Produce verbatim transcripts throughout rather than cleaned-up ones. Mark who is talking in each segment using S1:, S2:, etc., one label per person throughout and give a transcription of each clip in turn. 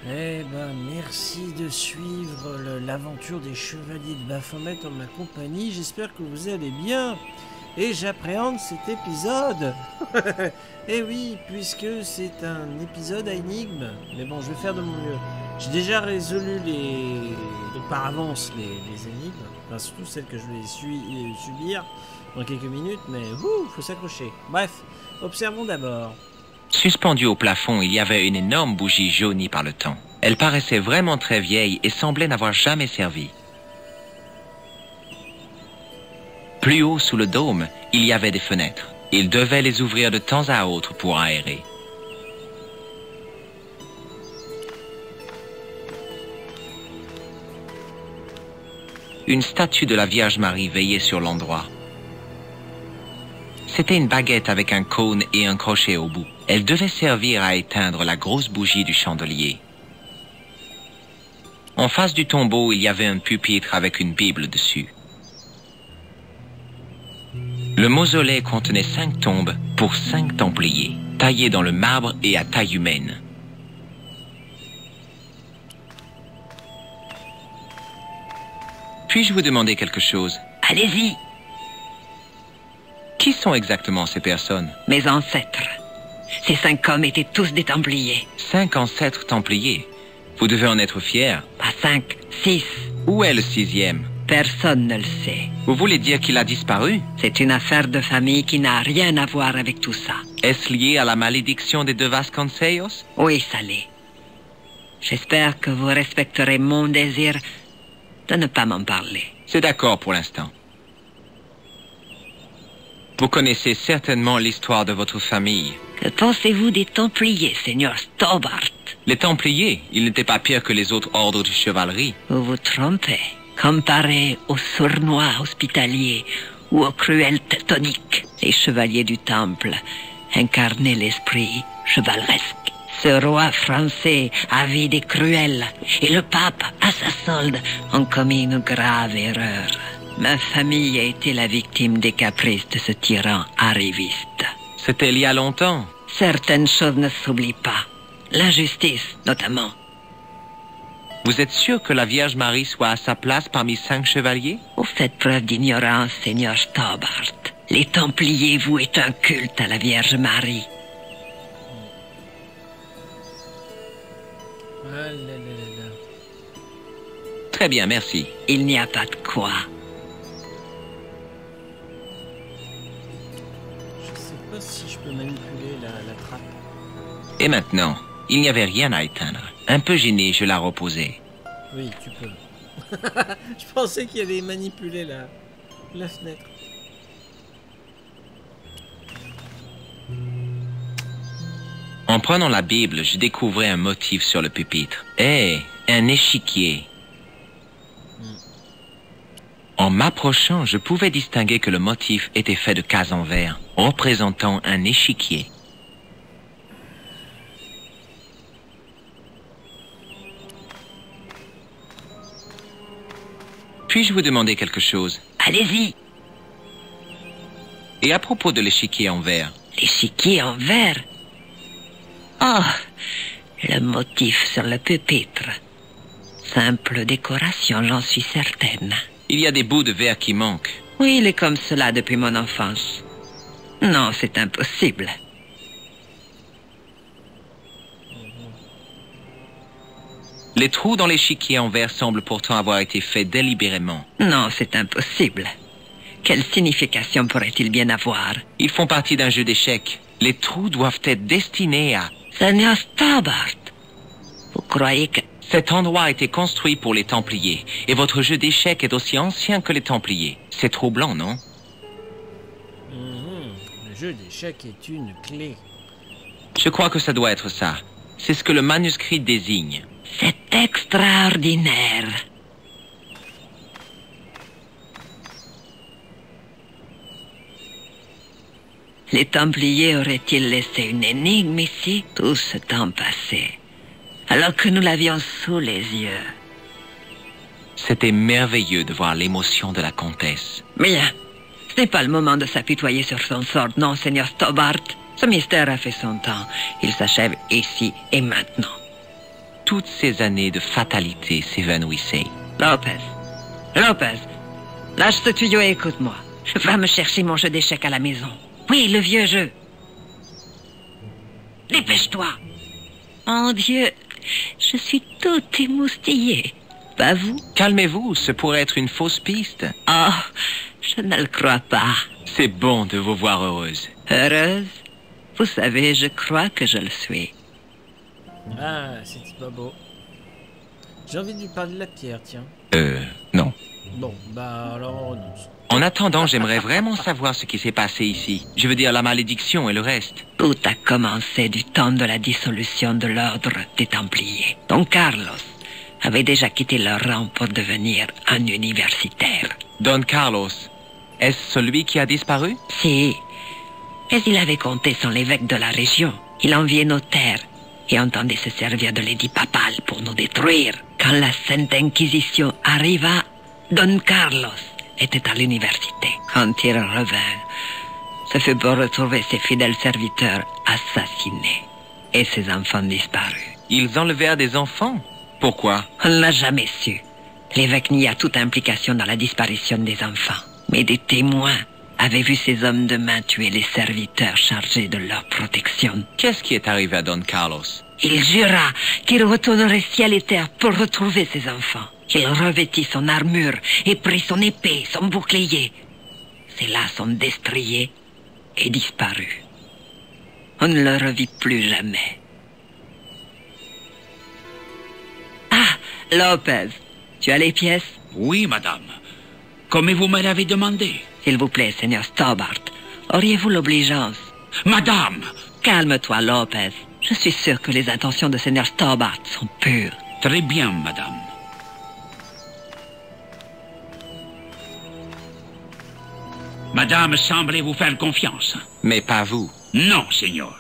S1: Eh ben, merci de suivre l'aventure des Chevaliers de Baphomet en ma compagnie. J'espère que vous allez bien. Et j'appréhende cet épisode. Eh oui, puisque c'est un épisode à énigme. Mais bon, je vais faire de mon mieux. J'ai déjà résolu les... par avance les, les énigmes. Enfin, surtout celles que je vais su... subir dans quelques minutes. Mais ouh, faut s'accrocher. Bref, observons d'abord.
S2: Suspendue au plafond, il y avait une énorme bougie jaunie par le temps. Elle paraissait vraiment très vieille et semblait n'avoir jamais servi. Plus haut, sous le dôme, il y avait des fenêtres. Il devait les ouvrir de temps à autre pour aérer. Une statue de la Vierge Marie veillait sur l'endroit. C'était une baguette avec un cône et un crochet au bout. Elle devait servir à éteindre la grosse bougie du chandelier. En face du tombeau, il y avait un pupitre avec une Bible dessus. Le mausolée contenait cinq tombes pour cinq templiers, taillées dans le marbre et à taille humaine. Puis-je vous demander quelque chose?
S3: Allez-y.
S2: Qui sont exactement ces personnes?
S3: Mes ancêtres. Ces cinq hommes étaient tous des Templiers.
S2: Cinq ancêtres Templiers. Vous devez en être fiers.
S3: Pas cinq, six.
S2: Où est le sixième?
S3: Personne ne le sait.
S2: Vous voulez dire qu'il a disparu?
S3: C'est une affaire de famille qui n'a rien à voir avec tout ça.
S2: Est-ce lié à la malédiction des deux Vasconcelos?
S3: Oui, ça l'est. J'espère que vous respecterez mon désir de ne pas m'en parler.
S2: C'est d'accord pour l'instant. Vous connaissez certainement l'histoire de votre famille.
S3: Que pensez-vous des Templiers, Seigneur Stobart?
S2: Les Templiers, ils n'étaient pas pires que les autres ordres de chevalerie.
S3: Vous vous trompez. Comparé aux sournois hospitaliers ou aux cruels teutoniques, les chevaliers du Temple incarnaient l'esprit chevaleresque. Ce roi français avide et cruel et le pape, à sa solde, ont commis une grave erreur. Ma famille a été la victime des caprices de ce tyran arriviste.
S2: C'était il y a longtemps.
S3: Certaines choses ne s'oublient pas. L'injustice, notamment.
S2: Vous êtes sûr que la Vierge Marie soit à sa place parmi cinq chevaliers?
S3: Vous faites preuve d'ignorance, Seigneur Stobart. Les Templiers vouent un culte à la Vierge Marie.
S1: Ah là là là là.
S2: Très bien, merci.
S3: Il n'y a pas de quoi.
S1: Je sais pas si je peux manipuler la, la trappe.
S2: Et maintenant, il n'y avait rien à éteindre. Un peu gêné, je la reposai.
S1: Oui, tu peux. Je pensais qu'il allait manipuler la, la fenêtre.
S2: En prenant la Bible, je découvrais un motif sur le pupitre. Eh, un échiquier. En m'approchant, je pouvais distinguer que le motif était fait de cases en verre, représentant un échiquier. Puis-je vous demander quelque chose?
S3: Allez-y.
S2: Et à propos de l'échiquier en verre?
S3: L'échiquier en verre? Oh, le motif sur le pupitre. Simple décoration, j'en suis certaine.
S2: Il y a des bouts de verre qui manquent.
S3: Oui, il est comme cela depuis mon enfance. Non, c'est impossible.
S2: Les trous dans l'échiquier en verre semblent pourtant avoir été faits délibérément.
S3: Non, c'est impossible. Quelle signification pourrait-il bien avoir?
S2: Ils font partie d'un jeu d'échecs. Les trous doivent être destinés à...
S3: Seigneur Stobart, vous croyez que...
S2: Cet endroit a été construit pour les Templiers, et votre jeu d'échecs est aussi ancien que les Templiers. C'est troublant, non?
S1: Mmh, le jeu d'échecs est une clé.
S2: Je crois que ça doit être ça. C'est ce que le manuscrit désigne.
S3: C'est extraordinaire. Les Templiers auraient-ils laissé une énigme ici tout ce temps passé, alors que nous l'avions sous les yeux?
S2: C'était merveilleux de voir l'émotion de la comtesse.
S3: Bien, ce n'est pas le moment de s'apitoyer sur son sort, non, Seigneur Stobart. Ce mystère a fait son temps. Il s'achève ici et maintenant.
S2: toutes ces années de fatalité s'évanouissaient.
S3: Lopez, Lopez, lâche ce tuyau et écoute-moi. Va me chercher mon jeu d'échecs à la maison. Oui, le vieux jeu. Dépêche-toi. Mon Dieu, je suis toute émoustillée. Pas vous?
S2: Calmez-vous, ce pourrait être une fausse piste.
S3: Oh, je ne le crois pas.
S2: C'est bon de vous voir heureuse.
S3: Heureuse? Vous savez, je crois que je le suis.
S1: Ah, c'était pas beau. J'ai envie de lui parler de la pierre, tiens.
S2: Euh, non.
S1: Bon, bah alors on renonce.
S2: En attendant, j'aimerais vraiment savoir ce qui s'est passé ici. Je veux dire la malédiction et le reste.
S3: Tout a commencé du temps de la dissolution de l'ordre des Templiers. Don Carlos avait déjà quitté leur rang pour devenir un universitaire.
S2: Don Carlos, est-ce celui qui a disparu?
S3: Si, mais il avait compté sur l'évêque de la région. Il enviait nos terres et entendait se servir de l'édit papal pour nous détruire. Quand la Sainte Inquisition arriva, Don Carlos était à l'université. Quand il revint, ce fut pour retrouver ses fidèles serviteurs assassinés et ses enfants disparus.
S2: Ils enlevèrent des enfants? Pourquoi?
S3: On ne l'a jamais su. L'évêque nia toute implication dans la disparition des enfants. Mais des témoins avaient vu ces hommes de main tuer les serviteurs chargés de leur protection.
S2: Qu'est-ce qui est arrivé à Don Carlos?
S3: Il jura qu'il retournerait ciel et terre pour retrouver ses enfants. Il revêtit son armure et prit son épée, son bouclier. Ceux-là sont destriés et disparus. On ne le revit plus jamais. Ah, Lopez, tu as les pièces?
S4: Oui, madame. Comme vous me l'avez demandé.
S3: S'il vous plaît, Seigneur Stobart, auriez-vous l'obligeance?
S4: Madame!
S3: Calme-toi, Lopez. Je suis sûr que les intentions de Seigneur Stobart sont pures.
S4: Très bien, madame. Madame semblait vous faire confiance.
S2: Mais pas vous.
S4: Non, Seigneur.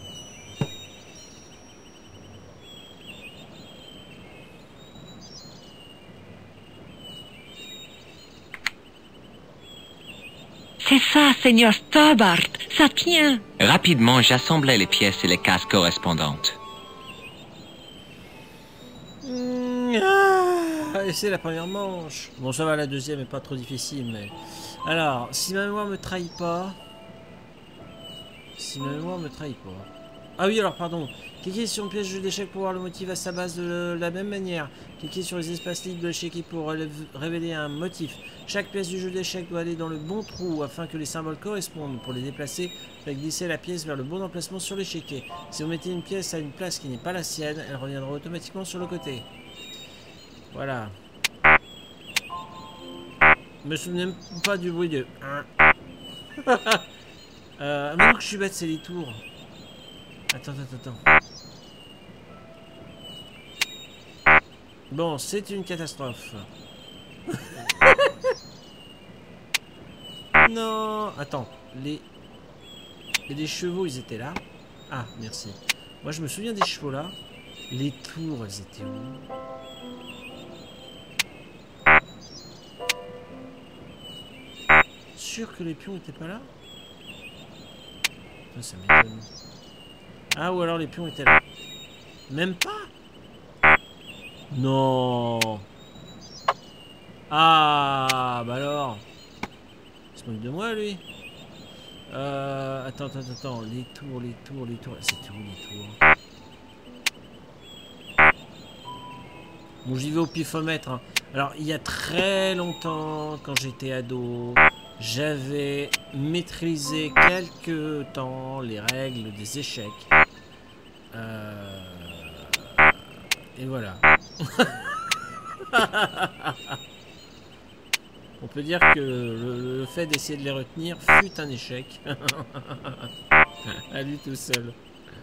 S3: C'est ça, Seigneur Stobart. Ça tient.
S2: Rapidement, j'assemblais les pièces et les cases correspondantes.
S1: Mmh, ah, et c'est la première manche. Bon, ça va, la deuxième est pas trop difficile, mais... Alors, si ma mémoire me trahit pas... Si ma mémoire me trahit pas... Ah oui, alors, pardon. Cliquez sur une pièce de jeu d'échecs pour voir le motif à sa base de la même manière. Cliquez sur les espaces libres de l'échiquier pour révéler un motif. Chaque pièce du jeu d'échecs doit aller dans le bon trou afin que les symboles correspondent. Pour les déplacer, faites glisser la pièce vers le bon emplacement sur l'échiquier. Si vous mettez une pièce à une place qui n'est pas la sienne, elle reviendra automatiquement sur le côté. Voilà. Je me souviens même pas du bruit de... euh, maintenant que je suis bête, c'est les tours. Attends, attends, attends. Bon, c'est une catastrophe. Non, attends, les... Et les chevaux, ils étaient là. Ah, merci. Moi, je me souviens des chevaux là. Les tours, elles étaient où? Sûr que les pions étaient pas là? Ça, ça m'étonne. Ah, ou alors les pions étaient là. Même pas? Non. Ah, bah alors. Il se moque de moi, lui. Euh, attends, attends, attends. Les tours, les tours, les tours. C'est où, les tours? Bon, j'y vais au pifomètre. Hein. Alors, il y a très longtemps, quand j'étais ado, j'avais maîtrisé quelque temps les règles des échecs. Euh... Et voilà. On peut dire que le, le fait d'essayer de les retenir fut un échec. À lui tout seul.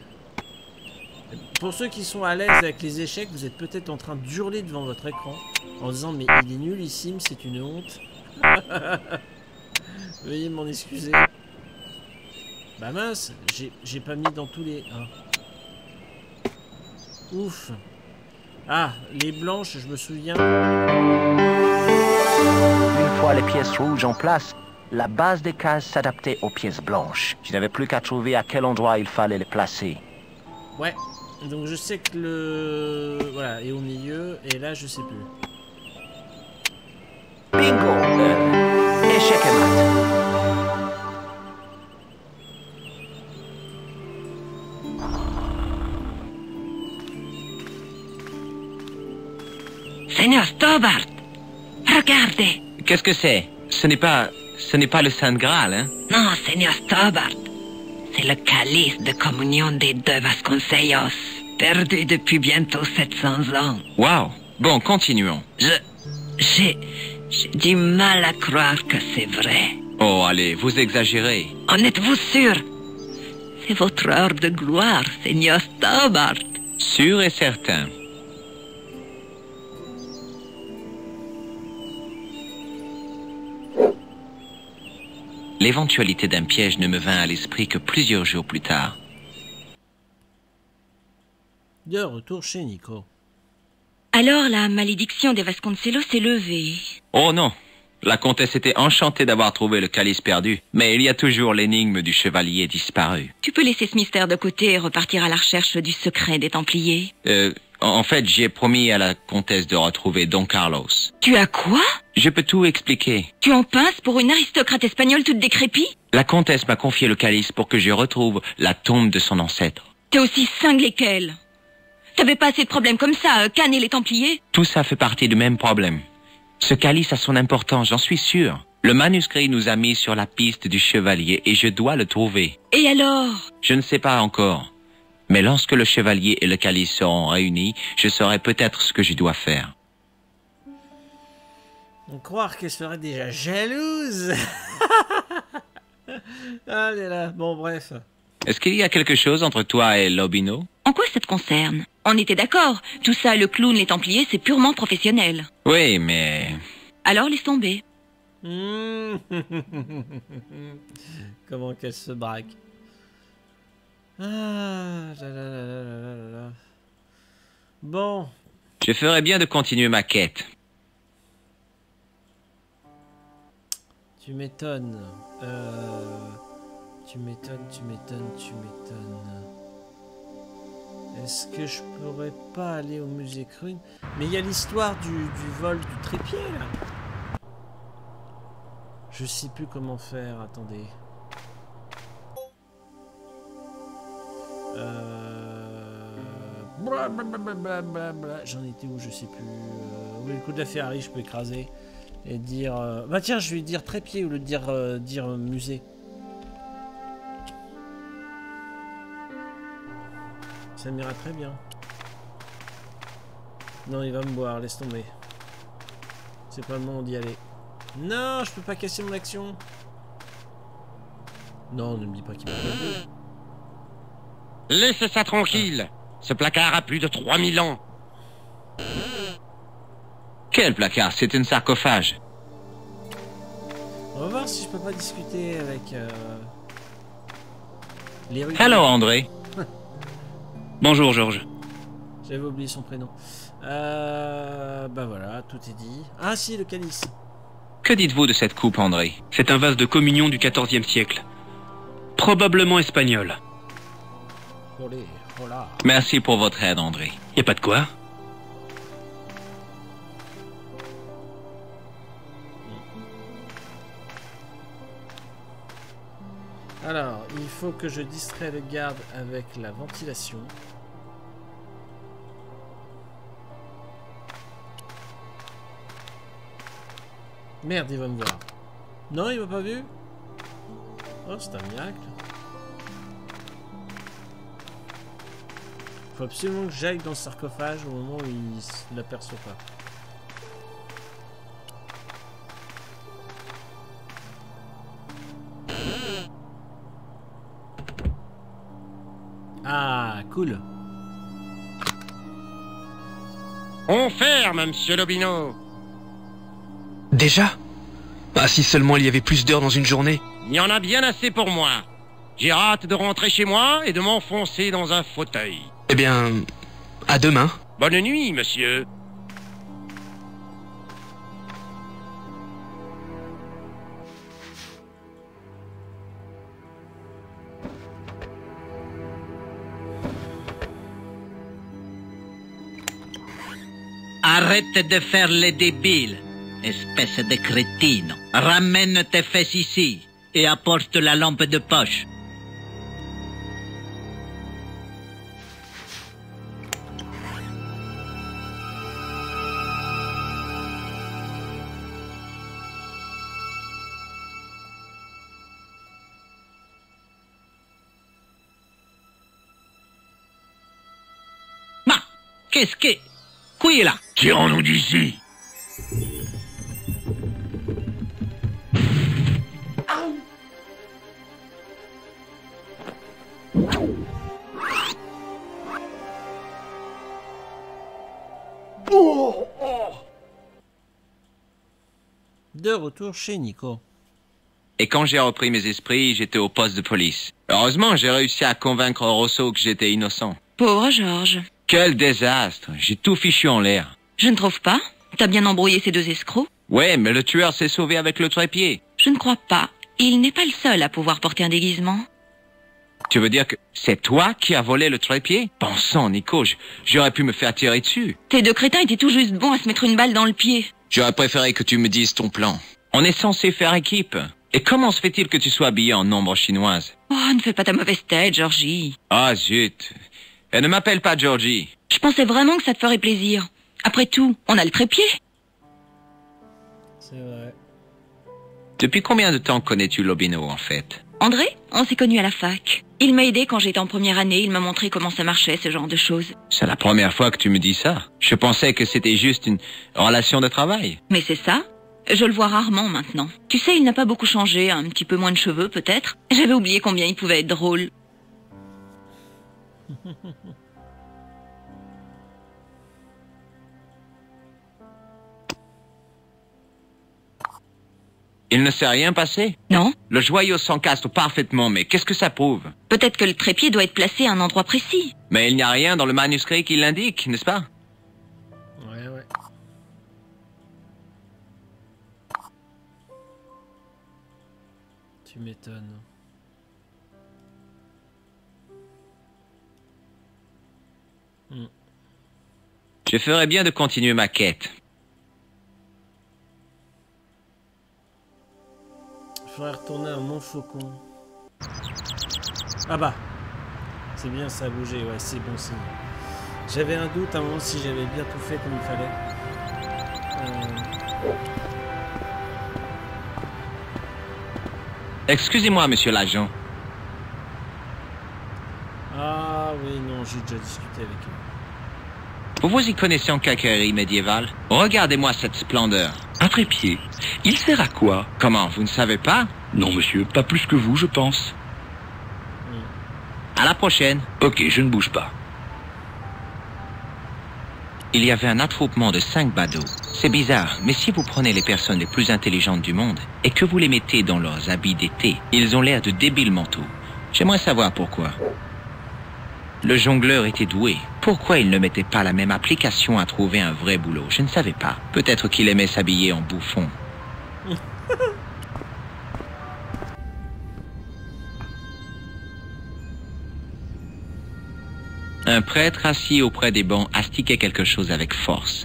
S1: Pour ceux qui sont à l'aise avec les échecs, vous êtes peut-être en train d'hurler devant votre écran en disant mais il est nullissime, c'est une honte. Veuillez m'en excuser. Bah mince, j'ai pas mis dans tous les... Ah. Ouf. Ah, les blanches, je me souviens.
S5: Une fois les pièces rouges en place, la base des cases s'adaptait aux pièces blanches. Je n'avais plus qu'à trouver à quel endroit il fallait les placer.
S1: Ouais. Donc je sais que le... Voilà, est au milieu, et là je sais plus.
S5: Bingo. Euh, échec et mat.
S3: Seigneur Stobart, regardez.
S2: Qu'est-ce que c'est? Ce n'est pas... Ce n'est pas le Saint Graal, hein?
S3: Non, Seigneur Stobart, c'est le calice de communion des deux Vasconcelos, perdu depuis bientôt sept cents ans.
S2: Waouh! Bon, continuons.
S3: Je... J'ai... J'ai du mal à croire que c'est vrai.
S2: Oh, allez, vous exagérez.
S3: En êtes-vous sûr? C'est votre heure de gloire, Seigneur Stobart.
S2: Sûr et certain. L'éventualité d'un piège ne me vint à l'esprit que plusieurs jours plus tard.
S1: De retour chez Nico.
S6: Alors la malédiction des Vasconcelos s'est levée.
S2: Oh non! La comtesse était enchantée d'avoir trouvé le calice perdu, mais il y a toujours l'énigme du chevalier disparu.
S6: Tu peux laisser ce mystère de côté et repartir à la recherche du secret des Templiers.
S2: Euh, en fait, j'ai promis à la comtesse de retrouver Don Carlos.
S6: Tu as quoi?
S2: Je peux tout expliquer.
S6: Tu en pinces pour une aristocrate espagnole toute décrépite?
S2: La comtesse m'a confié le calice pour que je retrouve la tombe de son ancêtre.
S6: T'es aussi cinglé qu'elle. T'avais pas assez de problèmes comme ça, euh, Cannes et les Templiers?
S2: Tout ça fait partie du même problème. Ce calice a son importance, j'en suis sûr. Le manuscrit nous a mis sur la piste du chevalier et je dois le trouver.
S6: Et alors?
S2: Je ne sais pas encore. Mais lorsque le chevalier et le calice seront réunis, je saurai peut-être ce que je dois faire.
S1: Donc croire qu'elle serait déjà jalouse. Allez là, bon bref.
S2: Est-ce qu'il y a quelque chose entre toi et Lobino?
S6: En quoi ça te concerne? On était d'accord. Tout ça, le clown, les Templiers, c'est purement professionnel.
S2: Oui, mais...
S6: Alors laisse tomber.
S1: Mmh. Comment qu'elle se braque. Ah, là, là, là, là, là, là, là. Bon.
S2: Je ferais bien de continuer ma quête.
S1: Tu m'étonnes. Euh... Tu m'étonnes, tu m'étonnes, tu m'étonnes. Est-ce que je pourrais pas aller au musée Crune? Mais il y a l'histoire du, du vol du trépied là. Je sais plus comment faire, attendez. Euh... J'en étais où, je sais plus. Euh... Oui, le coup de la Ferrari, je peux écraser. Et dire... Euh... Bah tiens, je vais dire trépied au lieu de dire, euh, dire euh, musée. Ça m'ira très bien. Non, il va me boire, laisse tomber. C'est pas le moment d'y aller. Non, je peux pas casser mon action. Non, ne me dis pas qu'il va pas.
S7: Laissez ça tranquille. Ce placard a plus de trois mille ans.
S2: Quel placard? C'est un sarcophage.
S1: On va voir si je peux pas discuter avec... Euh... les rues.
S2: Hello, André.
S4: Bonjour, Georges.
S1: J'avais oublié son prénom. Euh... Bah voilà, tout est dit. Ah si, le calice.
S2: Que dites-vous de cette coupe, André?
S4: C'est un vase de communion du quatorzième siècle. Probablement espagnol.
S1: Olé, voilà.
S2: Merci pour votre aide, André.
S4: Y a pas de quoi.
S1: Alors, il faut que je distrais le garde avec la ventilation. Merde, il va me voir. Non, il m'a pas vu? Oh, c'est un miracle. Faut absolument que j'aille dans le sarcophage au moment où il ne l'aperçoit pas. Ah, cool.
S7: On ferme, monsieur Lobino.
S8: Déjà? Ah, si seulement il y avait plus d'heures dans une journée.
S7: Il y en a bien assez pour moi. J'ai hâte de rentrer chez moi et de m'enfoncer dans un fauteuil.
S8: Eh bien, à demain.
S7: Bonne nuit, monsieur.
S9: Arrête de faire les débiles, espèce de crétine. Ramène tes fesses ici et apporte la lampe de poche. Qu'est-ce que... Qui est là?
S7: Tirons-nous d'ici.
S1: De retour chez Nico.
S2: Et quand j'ai repris mes esprits, j'étais au poste de police. Heureusement, j'ai réussi à convaincre Rosso que j'étais innocent.
S6: Pauvre Georges.
S2: Quel désastre! J'ai tout fichu en l'air.
S6: Je ne trouve pas. T'as bien embrouillé ces deux escrocs.
S2: Ouais, mais le tueur s'est sauvé avec le trépied.
S6: Je ne crois pas. Il n'est pas le seul à pouvoir porter un déguisement.
S2: Tu veux dire que c'est toi qui as volé le trépied? Pensons, Nico, j'aurais pu me faire tirer dessus.
S6: Tes deux crétins étaient tout juste bons à se mettre une balle dans le pied.
S2: J'aurais préféré que tu me dises ton plan. On est censé faire équipe. Et comment se fait-il que tu sois habillé en ombre chinoise?
S6: Oh, ne fais pas ta mauvaise tête, Georgie.
S2: Ah, zut. Et ne m'appelle pas Georgie.
S6: Je pensais vraiment que ça te ferait plaisir. Après tout, on a le trépied.
S1: C'est vrai.
S2: Depuis combien de temps connais-tu Lobino, en fait?
S6: André, on s'est connus à la fac. Il m'a aidé quand j'étais en première année, il m'a montré comment ça marchait, ce genre de choses.
S2: C'est la première fois que tu me dis ça. Je pensais que c'était juste une relation de travail.
S6: Mais c'est ça. Je le vois rarement maintenant. Tu sais, il n'a pas beaucoup changé, un petit peu moins de cheveux peut-être. J'avais oublié combien il pouvait être drôle.
S2: Il ne s'est rien passé?
S6: Non.
S2: Le joyau s'encastre parfaitement, mais qu'est-ce que ça prouve?
S6: Peut-être que le trépied doit être placé à un endroit précis.
S2: Mais il n'y a rien dans le manuscrit qui l'indique, n'est-ce pas?
S1: Ouais, ouais. Tu m'étonnes. Hmm.
S2: Je ferais bien de continuer ma quête.
S1: Il faudrait retourner à Montfaucon. Ah bah. C'est bien, ça a bougé, ouais, c'est bon signe. J'avais un doute à un moment si j'avais bien tout fait comme il fallait. Euh...
S2: Excusez-moi, monsieur l'agent.
S1: Ah oui, non, j'ai déjà discuté avec eux.
S2: Vous vous y connaissez en caquerie médiévale? Regardez-moi cette splendeur.
S10: Un trépied. Il sert à quoi?
S2: Comment, vous ne savez pas?
S10: Non, monsieur, pas plus que vous, je pense.
S2: À la prochaine.
S10: Ok, je ne bouge pas.
S2: Il y avait un attroupement de cinq badauds. C'est bizarre, mais si vous prenez les personnes les plus intelligentes du monde et que vous les mettez dans leurs habits d'été, ils ont l'air de débiles mentaux. J'aimerais savoir pourquoi. Le jongleur était doué. Pourquoi il ne mettait pas la même application à trouver un vrai boulot? Je ne savais pas. Peut-être qu'il aimait s'habiller en bouffon. Un prêtre assis auprès des bancs astiquait quelque chose avec force.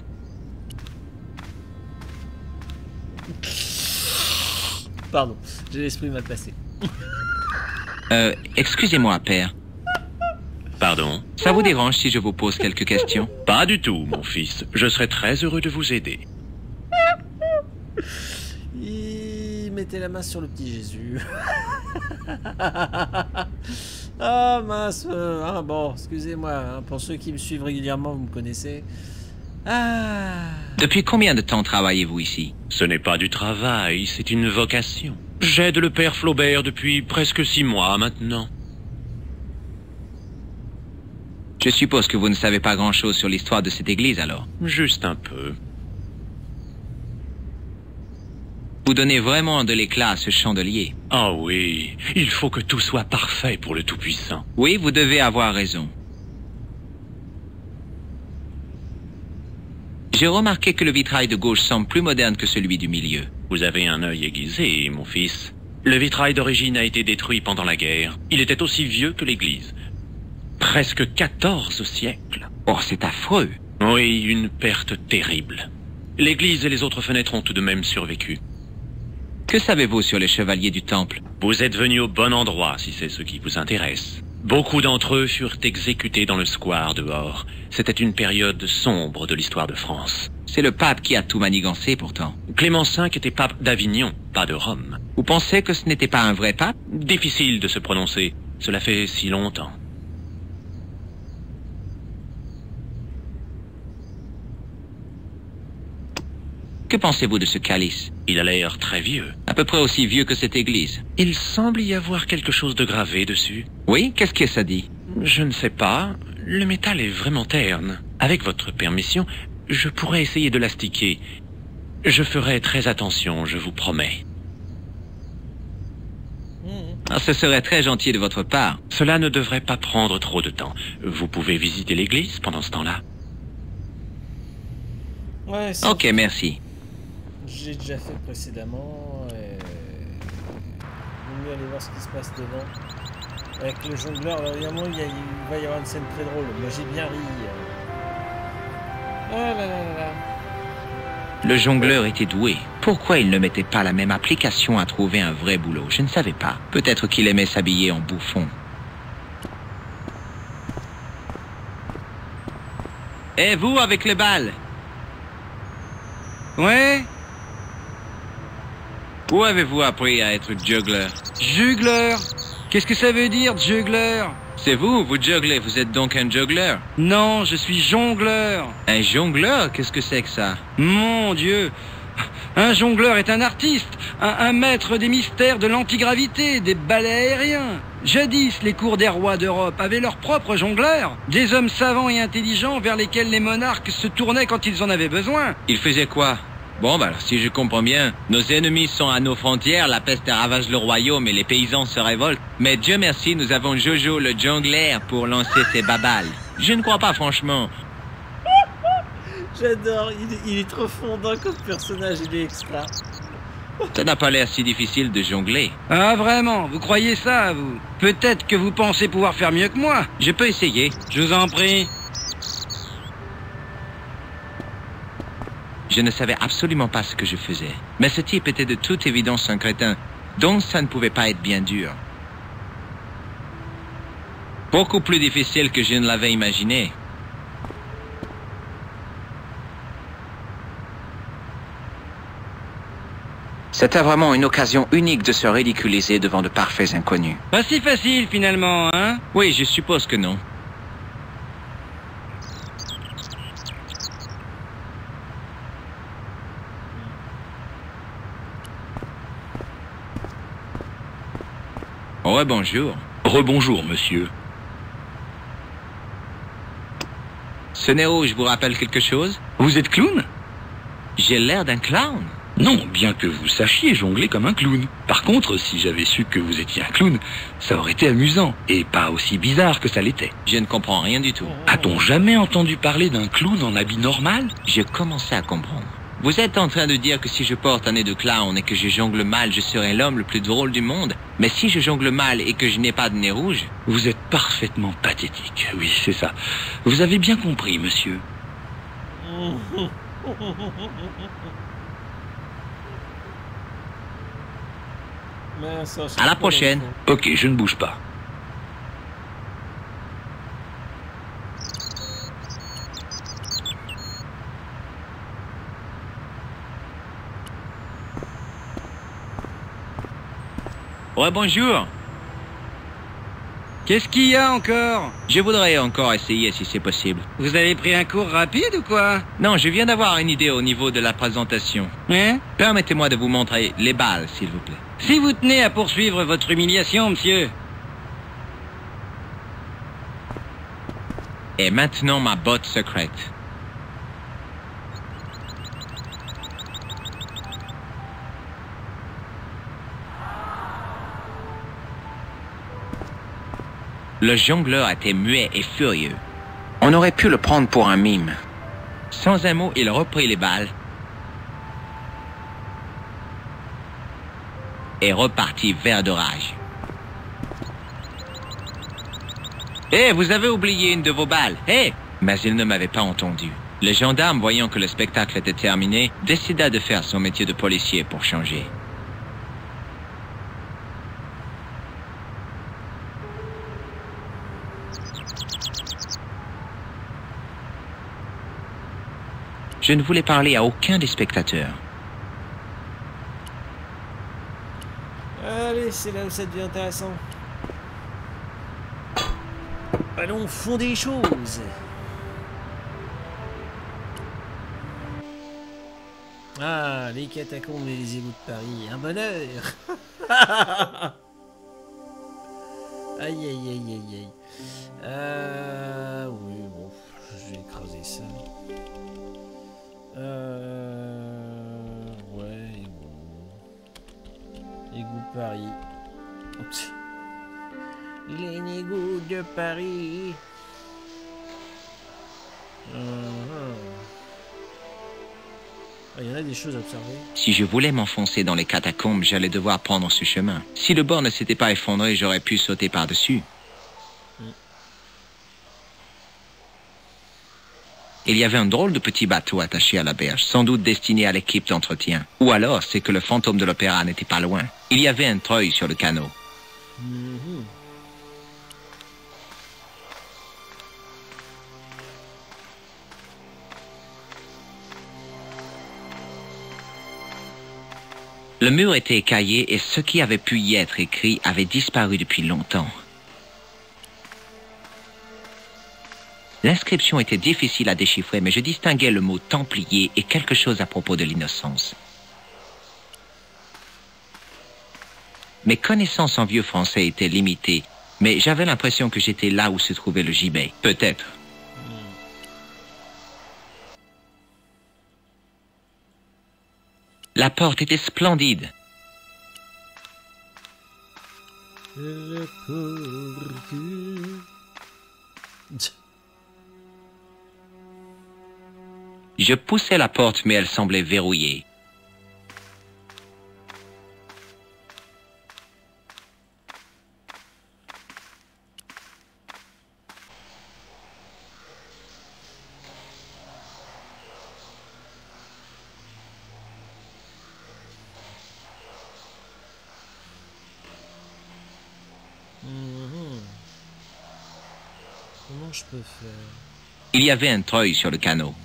S1: Pardon, j'ai l'esprit mal placé.
S2: euh, excusez-moi, père.
S10: Pardon?
S2: Ça vous dérange si je vous pose quelques questions?
S10: Pas du tout, mon fils. Je serai très heureux de vous aider.
S1: Il mettait la main sur le petit Jésus. Ah mince, euh, ah, bon, excusez-moi, hein, pour ceux qui me suivent régulièrement, vous me connaissez. Ah.
S2: Depuis combien de temps travaillez-vous ici?
S10: Ce n'est pas du travail, c'est une vocation. J'aide le père Flaubert depuis presque six mois maintenant.
S2: Je suppose que vous ne savez pas grand-chose sur l'histoire de cette église alors?
S10: Juste un peu.
S2: Vous donnez vraiment de l'éclat à ce chandelier.
S10: Ah oui, il faut que tout soit parfait pour le Tout-Puissant.
S2: Oui, vous devez avoir raison. J'ai remarqué que le vitrail de gauche semble plus moderne que celui du milieu.
S10: Vous avez un œil aiguisé, mon fils. Le vitrail d'origine a été détruit pendant la guerre. Il était aussi vieux que l'église. Presque quatorze siècles.
S2: Oh, c'est affreux.
S10: Oui, une perte terrible. L'église et les autres fenêtres ont tout de même survécu.
S2: Que savez-vous sur les chevaliers du Temple?
S10: Vous êtes venu au bon endroit, si c'est ce qui vous intéresse. Beaucoup d'entre eux furent exécutés dans le square dehors. C'était une période sombre de l'histoire de France.
S2: C'est le pape qui a tout manigancé, pourtant.
S10: Clément cinq était pape d'Avignon, pas de Rome.
S2: Vous pensez que ce n'était pas un vrai pape?
S10: Difficile de se prononcer. Cela fait si longtemps.
S2: Que pensez-vous de ce calice?
S10: Il a l'air très vieux.
S2: À peu près aussi vieux que cette église.
S10: Il semble y avoir quelque chose de gravé dessus.
S2: Oui? Qu'est-ce que ça dit?
S10: Je ne sais pas. Le métal est vraiment terne. Avec votre permission, je pourrais essayer de l'astiquer. Je ferai très attention, je vous promets.
S2: Ah, ce serait très gentil de votre part.
S10: Cela ne devrait pas prendre trop de temps. Vous pouvez visiter l'église pendant ce temps-là.
S1: Ouais,
S2: ok, merci.
S1: J'ai déjà fait précédemment. Et... il vaut mieux aller voir ce qui se passe devant. Avec le jongleur, alors évidemment, il, y a, il va y avoir une scène très drôle. Moi, j'ai bien ri. Oh là là là là.
S2: Le jongleur était doué. Pourquoi il ne mettait pas la même application à trouver un vrai boulot? Je ne savais pas. Peut-être qu'il aimait s'habiller en bouffon. Et vous, avec les balles?
S11: Ouais?
S2: Où avez-vous appris à être juggler?
S11: Juggler? Qu'est-ce que ça veut dire, juggler?
S2: C'est vous, vous jugglez, vous êtes donc un juggler?
S11: Non, je suis jongleur.
S2: Un jongleur? Qu'est-ce que c'est que ça?
S11: Mon Dieu! Un jongleur est un artiste, un, un maître des mystères de l'antigravité, des ballets aériens. Jadis, les cours des rois d'Europe avaient leurs propres jongleurs, des hommes savants et intelligents vers lesquels les monarques se tournaient quand ils en avaient besoin.
S2: Ils faisaient quoi? Bon, bah, si je comprends bien, nos ennemis sont à nos frontières, la peste ravage le royaume et les paysans se révoltent. Mais Dieu merci, nous avons Jojo le jongler pour lancer ses babales. Je ne crois pas, franchement.
S1: J'adore, il, il est trop fondant comme personnage, il est extra.
S2: Ça n'a pas l'air si difficile de jongler.
S11: Ah, vraiment? Vous croyez ça, vous? Peut-être que vous pensez pouvoir faire mieux que moi.
S2: Je peux essayer.
S11: Je vous en prie.
S2: Je ne savais absolument pas ce que je faisais. Mais ce type était de toute évidence un crétin, donc ça ne pouvait pas être bien dur. Beaucoup plus difficile que je ne l'avais imaginé. C'était vraiment une occasion unique de se ridiculiser devant de parfaits inconnus.
S11: Pas si facile, finalement, hein?
S2: Oui, je suppose que non. Rebonjour.
S10: Rebonjour, monsieur.
S2: Ce nez rouge vous rappelle quelque chose?
S10: Vous êtes clown?
S2: J'ai l'air d'un clown.
S10: Non, bien que vous sachiez jongler comme un clown. Par contre, si j'avais su que vous étiez un clown, ça aurait été amusant, et pas aussi bizarre que ça l'était.
S2: Je ne comprends rien du tout.
S10: A-t-on jamais entendu parler d'un clown en habit normal?
S2: Je commençais à comprendre. Vous êtes en train de dire que si je porte un nez de clown et que je jongle mal, je serai l'homme le plus drôle du monde. Mais si je jongle mal et que je n'ai pas de nez rouge...
S10: Vous êtes parfaitement pathétique. Oui, c'est ça. Vous avez bien compris, monsieur.
S2: À la prochaine.
S10: Ok, je ne bouge pas.
S2: Ouais, bonjour.
S11: Qu'est-ce qu'il y a encore?
S2: Je voudrais encore essayer si c'est possible.
S11: Vous avez pris un cours rapide ou quoi?
S2: Non, je viens d'avoir une idée au niveau de la présentation.
S11: Hein?
S2: Permettez-moi de vous montrer les balles, s'il vous plaît.
S11: Si vous tenez à poursuivre votre humiliation, monsieur.
S2: Et maintenant ma botte secrète. Le jongleur était muet et furieux. On aurait pu le prendre pour un mime. Sans un mot, il reprit les balles et repartit vert de rage. Hé, hey, vous avez oublié une de vos balles. Hé hey! Mais il ne m'avait pas entendu. Le gendarme, voyant que le spectacle était terminé, décida de faire son métier de policier pour changer. Je ne voulais parler à aucun des spectateurs.
S1: Allez, c'est là où ça devient intéressant. Allons au fond des choses. Ah, les catacombes et les égouts de Paris, un bonheur. Aïe, aïe, aïe, aïe, aïe. Euh... Oui, bon, je vais écraser ça. Euh... Ouais, bon... Égouts de Paris. Oups. Les égouts de Paris. Euh... Il y en a des choses à observer.
S2: Si je voulais m'enfoncer dans les catacombes, j'allais devoir prendre ce chemin. Si le bord ne s'était pas effondré, j'aurais pu sauter par-dessus. Mm. Il y avait un drôle de petit bateau attaché à la berge, sans doute destiné à l'équipe d'entretien. Ou alors, c'est que le fantôme de l'opéra n'était pas loin. Il y avait un treuil sur le canot. Mm-hmm. Le mur était écaillé et ce qui avait pu y être écrit avait disparu depuis longtemps. L'inscription était difficile à déchiffrer, mais je distinguais le mot « templier » et quelque chose à propos de l'innocence. Mes connaissances en vieux français étaient limitées, mais j'avais l'impression que j'étais là où se trouvait le gibet. Peut-être. La porte était splendide.
S1: La porte...
S2: Je poussais la porte, mais elle semblait verrouillée.
S1: Comment je peux faire?
S2: Il y avait un treuil sur le canot.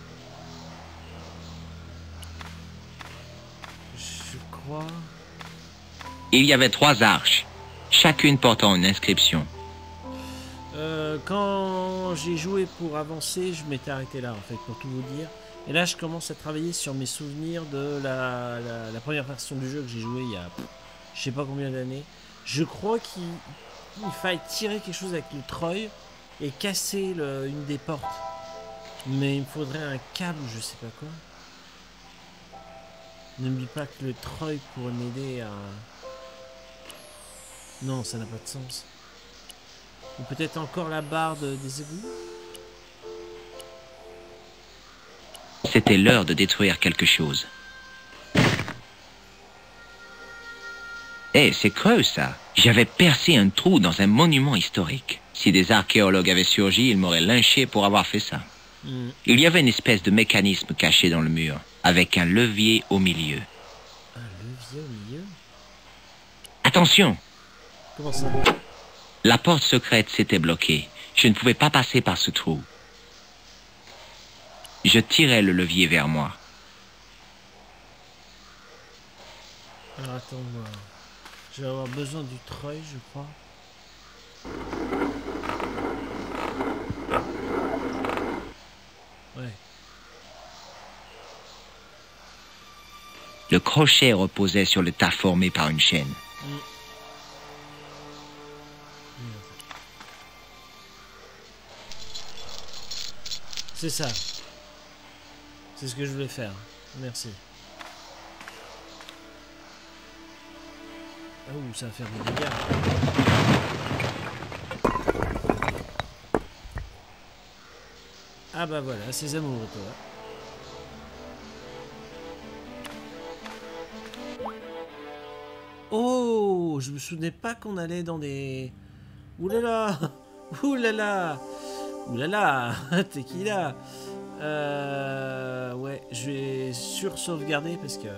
S1: Je crois...
S2: Il y avait trois arches, chacune portant une inscription.
S1: Euh, quand j'ai joué pour avancer, je m'étais arrêté là, en fait, pour tout vous dire. Et là, je commence à travailler sur mes souvenirs de la, la, la première version du jeu que j'ai joué il y a... Je sais pas combien d'années. Je crois qu'il il fallait tirer quelque chose avec le treuil et casser le, une des portes. Mais il me faudrait un câble ou je sais pas quoi. N'oublie pas que le treuil pourrait m'aider à... Non, ça n'a pas de sens. Ou peut-être encore la barre de, des égouts.
S2: C'était l'heure de détruire quelque chose. Eh, hey, c'est creux ça. J'avais percé un trou dans un monument historique. Si des archéologues avaient surgi, ils m'auraient lynché pour avoir fait ça. Mm. Il y avait une espèce de mécanisme caché dans le mur, avec un levier au milieu.
S1: Un levier au milieu?
S2: Attention!
S1: Comment ça?
S2: La porte secrète s'était bloquée. Je ne pouvais pas passer par ce trou. Je tirais le levier vers moi.
S1: Alors attends-moi. Je vais avoir besoin du treuil, je crois. Ouais.
S2: Le crochet reposait sur le tas formé par une chaîne. Mm.
S1: C'est ça. C'est ce que je voulais faire. Merci. Ah ouh, ça va faire des dégâts. Ah bah voilà, c'est amoureux toi. Oh, je me souvenais pas qu'on allait dans des... Ouh là là. Ouh là là. Ouh là là. T'es qui là? Euh... Ouais, je vais sur-sauvegarder parce que...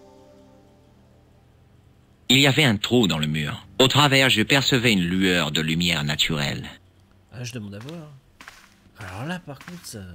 S2: Il y avait un trou dans le mur. Au travers, je percevais une lueur de lumière naturelle.
S1: Ah, je demande à voir. Alors là, par contre, ça...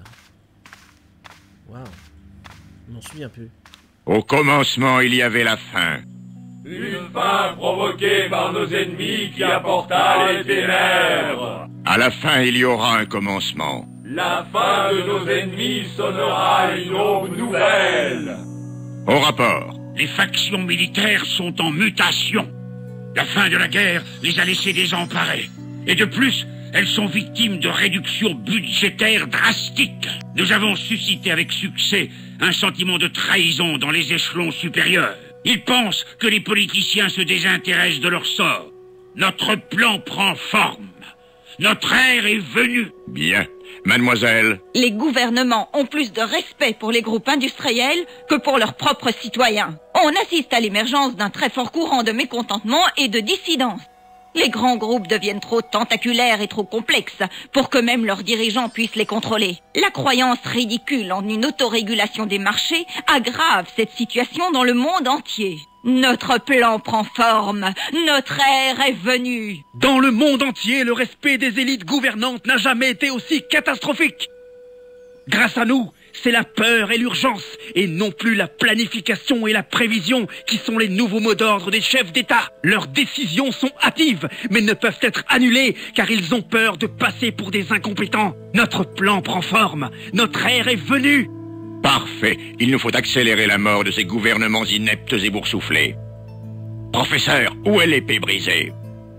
S1: Waouh. Je m'en souviens plus.
S12: Au commencement, il y avait la faim.
S13: Une faim provoquée par nos ennemis qui apporta les ténèbres.
S12: À la fin, il y aura un commencement.
S13: La fin de nos ennemis sonnera une aube nouvelle.
S12: Au rapport.
S14: Les factions militaires sont en mutation. La fin de la guerre les a laissés désemparés. Et de plus, elles sont victimes de réductions budgétaires drastiques. Nous avons suscité avec succès un sentiment de trahison dans les échelons supérieurs. Ils pensent que les politiciens se désintéressent de leur sort. Notre plan prend forme. Notre ère est venue.
S12: Bien. Mademoiselle.
S6: Les gouvernements ont plus de respect pour les groupes industriels que pour leurs propres citoyens. On assiste à l'émergence d'un très fort courant de mécontentement et de dissidence. Les grands groupes deviennent trop tentaculaires et trop complexes pour que même leurs dirigeants puissent les contrôler. La croyance ridicule en une autorégulation des marchés aggrave cette situation dans le monde entier. Notre plan prend forme. Notre ère est venue.
S11: Dans le monde entier, le respect des élites gouvernantes n'a jamais été aussi catastrophique. Grâce à nous, c'est la peur et l'urgence, et non plus la planification et la prévision qui sont les nouveaux mots d'ordre des chefs d'État. Leurs décisions sont hâtives, mais ne peuvent être annulées, car ils ont peur de passer pour des incompétents. Notre plan prend forme. Notre ère est venue.
S12: Parfait. Il nous faut accélérer la mort de ces gouvernements ineptes et boursouflés. Professeur, où est l'épée brisée?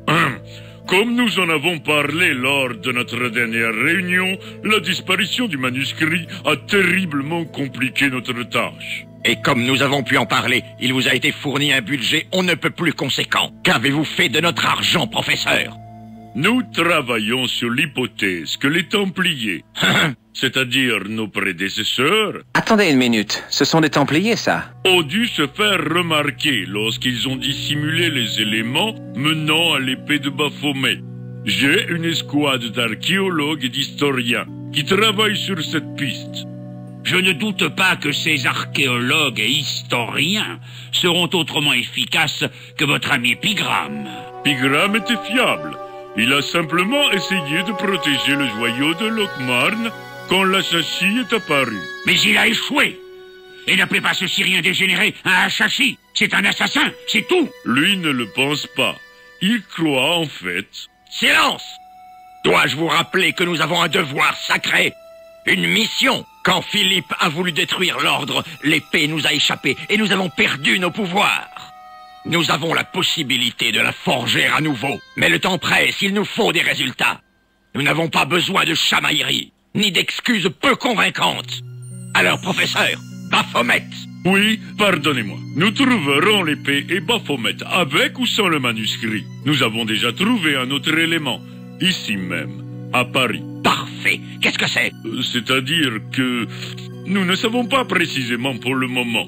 S15: Comme nous en avons parlé lors de notre dernière réunion, la disparition du manuscrit a terriblement compliqué notre tâche.
S12: Et comme nous avons pu en parler, il vous a été fourni un budget on ne peut plus conséquent. Qu'avez-vous fait de notre argent, professeur?
S15: Nous travaillons sur l'hypothèse que les Templiers, c'est-à-dire nos prédécesseurs...
S2: Attendez une minute, ce sont des Templiers, ça?
S15: ...ont dû se faire remarquer lorsqu'ils ont dissimulé les éléments menant à l'épée de Baphomet. J'ai une escouade d'archéologues et d'historiens qui travaillent sur cette piste.
S14: Je ne doute pas que ces archéologues et historiens seront autrement efficaces que votre ami Pigram.
S15: Pigram était fiable. Il a simplement essayé de protéger le joyau de Lockmarn quand l'assassin est apparu.
S14: Mais il a échoué. Et n'appelez pas ce Syrien dégénéré un Hachachi. C'est un assassin, c'est tout.
S15: Lui ne le pense pas. Il croit en fait...
S12: Silence! Dois-je vous rappeler que nous avons un devoir sacré? Une mission? Quand Philippe a voulu détruire l'ordre, l'épée nous a échappé et nous avons perdu nos pouvoirs. Nous avons la possibilité de la forger à nouveau. Mais le temps presse, il nous faut des résultats. Nous n'avons pas besoin de chamaillerie, ni d'excuses peu convaincantes. Alors, professeur, Baphomet.
S15: Oui, pardonnez-moi. Nous trouverons l'épée et Baphomet, avec ou sans le manuscrit. Nous avons déjà trouvé un autre élément, ici même, à Paris.
S12: Parfait. Qu'est-ce que c'est?
S15: C'est-à-dire que nous ne savons pas précisément pour le moment.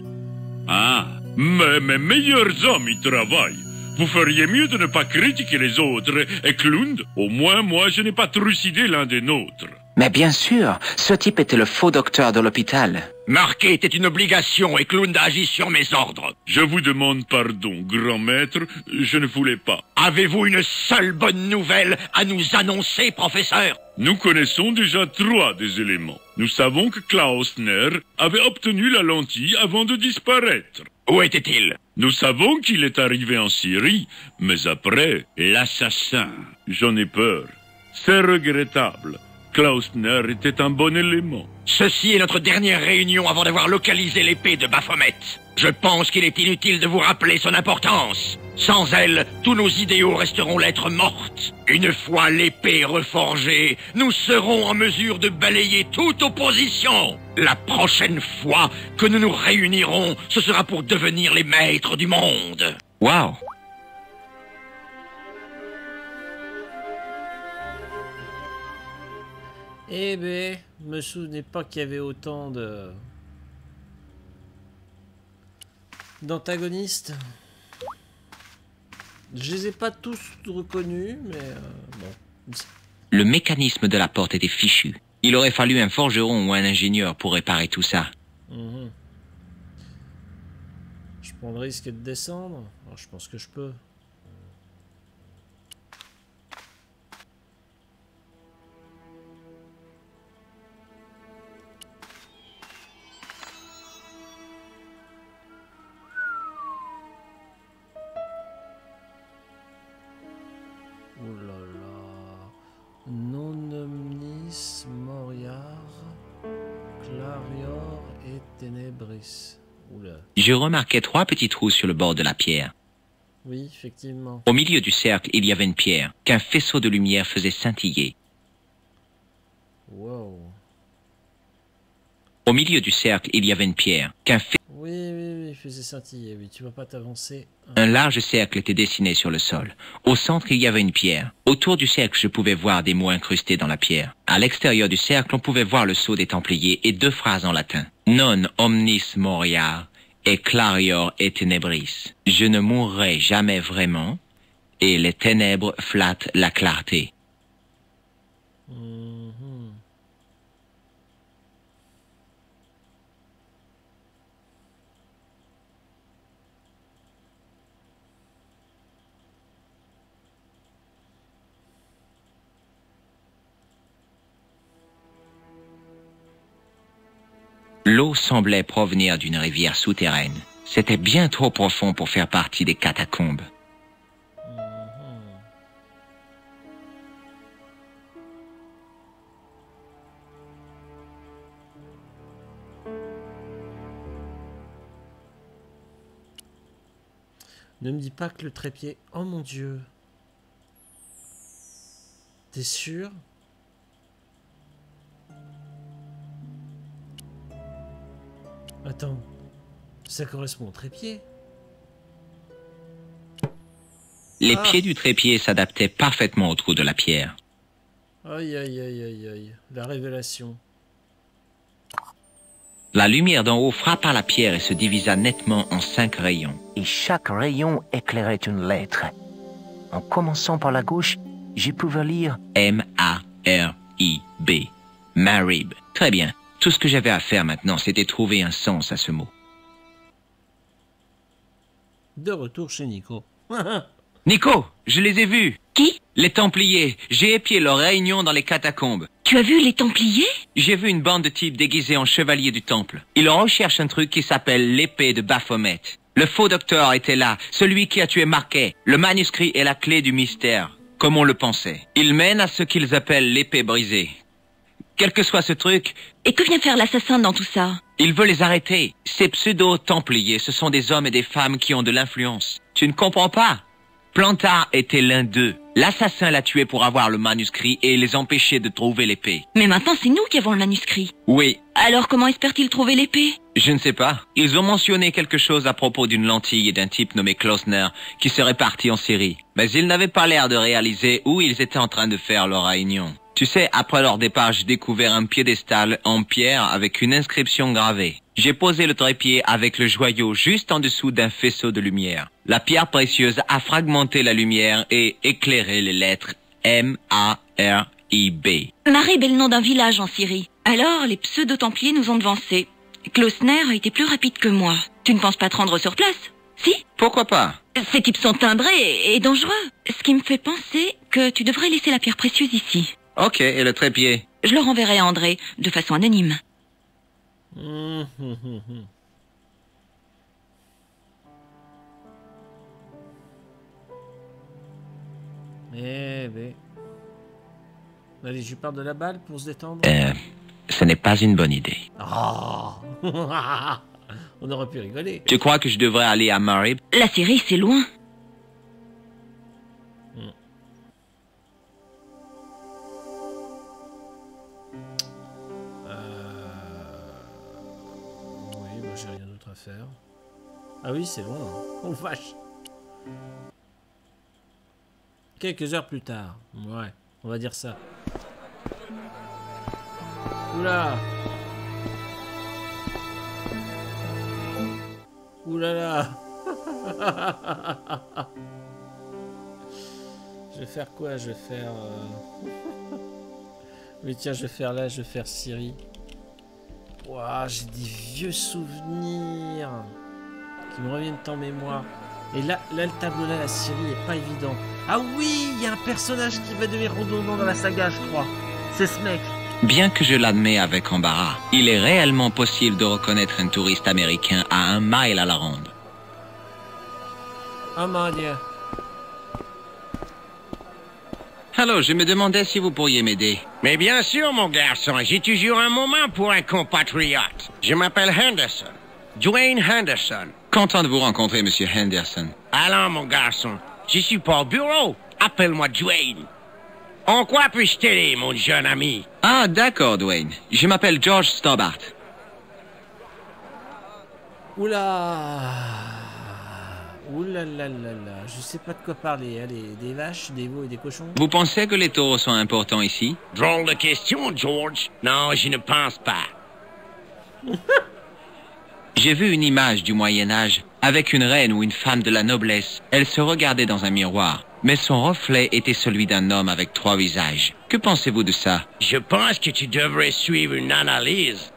S14: Ah.
S15: Mais mes meilleurs hommes y travaillent. Vous feriez mieux de ne pas critiquer les autres. Et Klund, au moins moi je n'ai pas trucidé l'un des nôtres.
S2: Mais bien sûr, ce type était le faux docteur de l'hôpital.
S12: Marquer était une obligation et Klund a agi sur mes ordres.
S15: Je vous demande pardon, grand maître, je ne voulais pas.
S12: Avez-vous une seule bonne nouvelle à nous annoncer, professeur?
S15: Nous connaissons déjà trois des éléments. Nous savons que Klausner avait obtenu la lentille avant de disparaître.
S12: Où était-il?
S15: Nous savons qu'il est arrivé en Syrie, mais après...
S14: L'assassin.
S15: J'en ai peur. C'est regrettable. Klausner était un bon élément.
S12: Ceci est notre dernière réunion avant d'avoir localisé l'épée de Baphomet. Je pense qu'il est inutile de vous rappeler son importance. Sans elle, tous nos idéaux resteront lettres mortes. Une fois l'épée reforgée, nous serons en mesure de balayer toute opposition. La prochaine fois que nous nous réunirons, ce sera pour devenir les maîtres du monde.
S2: Waouh!
S1: Eh ben, je me souvenais pas qu'il y avait autant de... d'antagonistes. Je les ai pas tous reconnus, mais euh, bon.
S2: Le mécanisme de la porte était fichu. Il aurait fallu un forgeron ou un ingénieur pour réparer tout ça.
S1: Mmh. Je prends le risque de descendre. Alors, je pense que je peux. Oh là là. Non omnis moriar, clarior et tenebris. Oula.
S2: Je remarquais trois petits trous sur le bord de la pierre.
S1: Oui, effectivement.
S2: Au milieu du cercle, il y avait une pierre qu'un faisceau de lumière faisait scintiller.
S1: Wow.
S2: Au milieu du cercle, il y avait une pierre qu'un fa...
S1: Oui, oui, oui, il faisait scintiller, oui. Tu vas pas t'avancer.
S2: Un large cercle était dessiné sur le sol. Au centre, il y avait une pierre. Autour du cercle, je pouvais voir des mots incrustés dans la pierre. À l'extérieur du cercle, on pouvait voir le sceau des Templiers et deux phrases en latin. Non omnis moriar et clarior et tenebris. Je ne mourrai jamais vraiment et les ténèbres flattent la clarté.
S1: Mm-hmm.
S2: L'eau semblait provenir d'une rivière souterraine. C'était bien trop profond pour faire partie des catacombes.
S1: Ne me dis pas que le trépied... Oh mon Dieu. T'es sûr? Attends. Ça correspond au trépied.
S2: Les
S1: Ah.
S2: pieds du trépied s'adaptaient parfaitement au trou de la pierre.
S1: Aïe, aïe, aïe, aïe, aïe. La révélation.
S2: La lumière d'en haut frappa la pierre et se divisa nettement en cinq rayons.
S5: Et chaque rayon éclairait une lettre. En commençant par la gauche, j'ai pu lire
S2: M A R I B. Marib. Très bien. Tout ce que j'avais à faire maintenant, c'était trouver un sens à ce mot.
S1: De retour chez Nico.
S2: Nico, je les ai vus.
S3: Qui?
S2: Les Templiers. J'ai épié leur réunion dans les catacombes.
S3: Tu as vu les Templiers?
S2: J'ai vu une bande de types déguisés en chevaliers du temple. Ils recherchent un truc qui s'appelle l'épée de Baphomet. Le faux docteur était là, celui qui a tué Marquet. Le manuscrit est la clé du mystère, comme on le pensait. Ils mènent à ce qu'ils appellent l'épée brisée. Quel que soit ce truc...
S3: Et que vient faire l'assassin dans tout ça?
S2: Il veut les arrêter. Ces pseudo-templiers, ce sont des hommes et des femmes qui ont de l'influence. Tu ne comprends pas? Plantard était l'un d'eux. L'assassin l'a tué pour avoir le manuscrit et les empêcher de trouver l'épée.
S3: Mais maintenant, c'est nous qui avons le manuscrit.
S2: Oui.
S3: Alors comment espèrent-ils trouver l'épée?
S2: Je ne sais pas. Ils ont mentionné quelque chose à propos d'une lentille et d'un type nommé Klausner qui serait parti en Syrie. Mais ils n'avaient pas l'air de réaliser où ils étaient en train de faire leur réunion. Tu sais, après leur départ, j'ai découvert un piédestal en pierre avec une inscription gravée. J'ai posé le trépied avec le joyau juste en dessous d'un faisceau de lumière. La pierre précieuse a fragmenté la lumière et éclairé les lettres M A R I B.
S3: Marib est le nom d'un village en Syrie. Alors, les pseudo-templiers nous ont devancés. Klausner a été plus rapide que moi. Tu ne penses pas te rendre sur place? Si?
S2: Pourquoi pas?
S3: Ces types sont timbrés et dangereux. Ce qui me fait penser que tu devrais laisser la pierre précieuse ici.
S2: Ok, et le trépied?
S3: Je le renverrai à André, de façon anonyme.
S1: Hum, hum, hum, hum. Eh ben. Allez, je lui parle de la balle pour se détendre.
S2: Euh, ce n'est pas une bonne idée.
S1: Oh. On aurait pu rigoler.
S2: Tu crois que je devrais aller à Marib?
S3: La Syrie, c'est loin.
S1: Hmm. Euh... Oui, moi j'ai rien d'autre à faire. Ah oui, c'est loin. Hein. Oh vache. Quelques heures plus tard. Ouais, on va dire ça. Oula. Oulala. Je vais faire quoi? Je vais faire... Euh... Mais tiens, je vais faire là, je vais faire Syrie. Waouh, j'ai des vieux souvenirs qui me reviennent en mémoire. Et là, là le tableau là, la Syrie est pas évident. Ah oui, il y a un personnage qui va devenir redondant dans la saga, je crois. C'est ce mec.
S2: Bien que je l'admets avec embarras, il est réellement possible de reconnaître un touriste américain à un mile à la ronde.
S1: Oh mon Dieu.
S2: Alors, je me demandais si vous pourriez m'aider.
S7: Mais bien sûr, mon garçon, j'ai toujours un moment pour un compatriote. Je m'appelle Henderson. Dwayne Henderson.
S2: Content de vous rencontrer, monsieur Henderson.
S7: Allons, mon garçon, je suis pas au bureau. Appelle-moi Dwayne. En quoi puis-je t'aider, mon jeune ami?
S2: Ah, d'accord, Dwayne. Je m'appelle George Stobart.
S1: Oula. Oula là là là. Je sais pas de quoi parler. Allez, des vaches, des veaux et des cochons.
S2: Vous pensez que les taureaux sont importants ici?
S7: Drôle de question, George. Non, je ne pense pas.
S2: J'ai vu une image du Moyen-Âge avec une reine ou une femme de la noblesse. Elle se regardait dans un miroir, mais son reflet était celui d'un homme avec trois visages. Que pensez-vous de ça?
S7: Je pense que tu devrais suivre une analyse.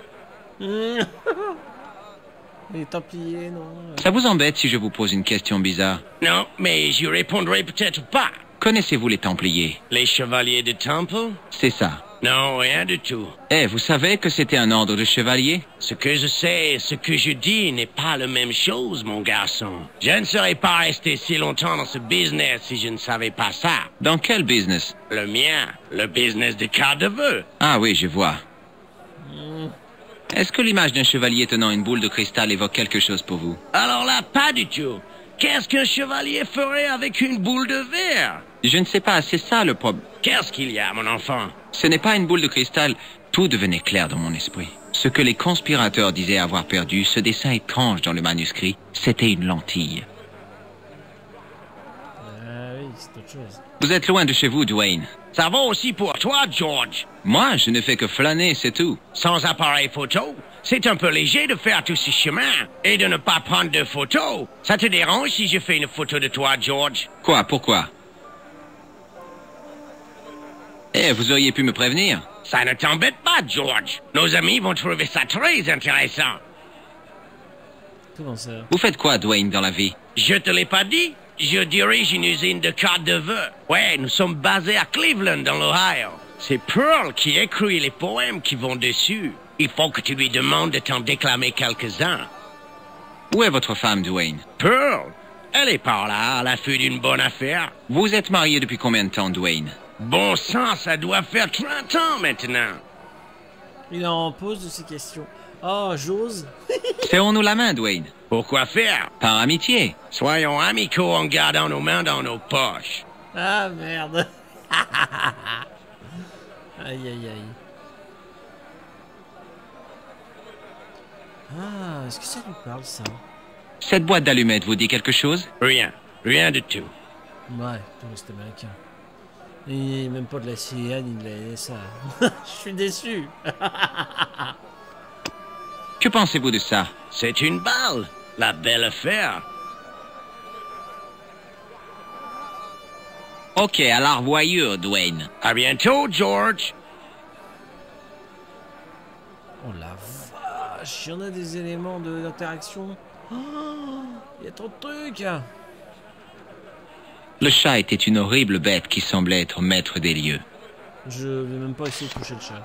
S1: Les Templiers, non.
S2: Ça vous embête si je vous pose une question bizarre?
S7: Non, mais j'y répondrai peut-être pas.
S2: Connaissez-vous les Templiers?
S7: Les chevaliers de Temple?
S2: C'est ça.
S7: Non, rien du tout.
S2: Eh, vous savez que c'était un ordre de chevaliers?
S7: Ce que je sais, ce que je dis n'est pas la même chose, mon garçon. Je ne serais pas resté si longtemps dans ce business si je ne savais pas ça.
S2: Dans quel business?
S7: Le mien, le business de cartes de vœux.
S2: Ah oui, je vois. Est-ce que l'image d'un chevalier tenant une boule de cristal évoque quelque chose pour vous?
S7: Alors là, pas du tout. Qu'est-ce qu'un chevalier ferait avec une boule de verre?
S2: Je ne sais pas, c'est ça le problème.
S7: Qu'est-ce qu'il y a, mon enfant?
S2: Ce n'est pas une boule de cristal. Tout devenait clair dans mon esprit. Ce que les conspirateurs disaient avoir perdu, ce dessin étrange dans le manuscrit, c'était une lentille.
S1: Ah oui, c'est autre chose.
S2: Vous êtes loin de chez vous, Dwayne.
S7: Ça va aussi pour toi, George.
S2: Moi, je ne fais que flâner, c'est tout.
S7: Sans appareil photo, c'est un peu léger de faire tout ce chemin et de ne pas prendre de photos. Ça te dérange si je fais une photo de toi, George?
S2: Quoi? Pourquoi? Eh, vous auriez pu me prévenir.
S7: Ça ne t'embête pas, George. Nos amis vont trouver ça très intéressant.
S1: Comment ça?
S2: Vous faites quoi, Dwayne, dans la vie?
S7: Je te l'ai pas dit? Je dirige une usine de cartes de vœux. Ouais, nous sommes basés à Cleveland, dans l'Ohio. C'est Pearl qui écrit les poèmes qui vont dessus. Il faut que tu lui demandes de t'en déclamer quelques-uns.
S2: Où est votre femme, Dwayne?
S7: Pearl? Elle est par là, à l'affût d'une bonne affaire.
S2: Vous êtes marié depuis combien de temps, Dwayne?
S7: Bon sang, ça doit faire trente ans maintenant.
S1: Il est en pause de ces questions. Oh, j'ose.
S2: Serrons-nous la main, Dwayne.
S7: Pourquoi faire?
S2: Par amitié.
S7: Soyons amicaux en gardant nos mains dans nos poches.
S1: Ah, merde. Aïe, aïe, aïe. Ah, est-ce que ça lui parle, ça?
S2: Cette boîte d'allumettes vous dit quelque chose?
S7: Rien. Rien du tout.
S1: Ouais, touriste américain. Et même pas de la C I A ni de la N S A. Je suis déçu.
S2: Que pensez-vous de ça?
S7: C'est une balle. La belle affaire.
S2: Ok, à la revoyure, Dwayne.
S7: À bientôt, George.
S1: Oh la vache, il y en a des éléments de- d'interaction. Oh, il y a trop de trucs.
S2: Le chat était une horrible bête qui semblait être maître des lieux.
S1: Je vais même pas essayer de toucher le chat.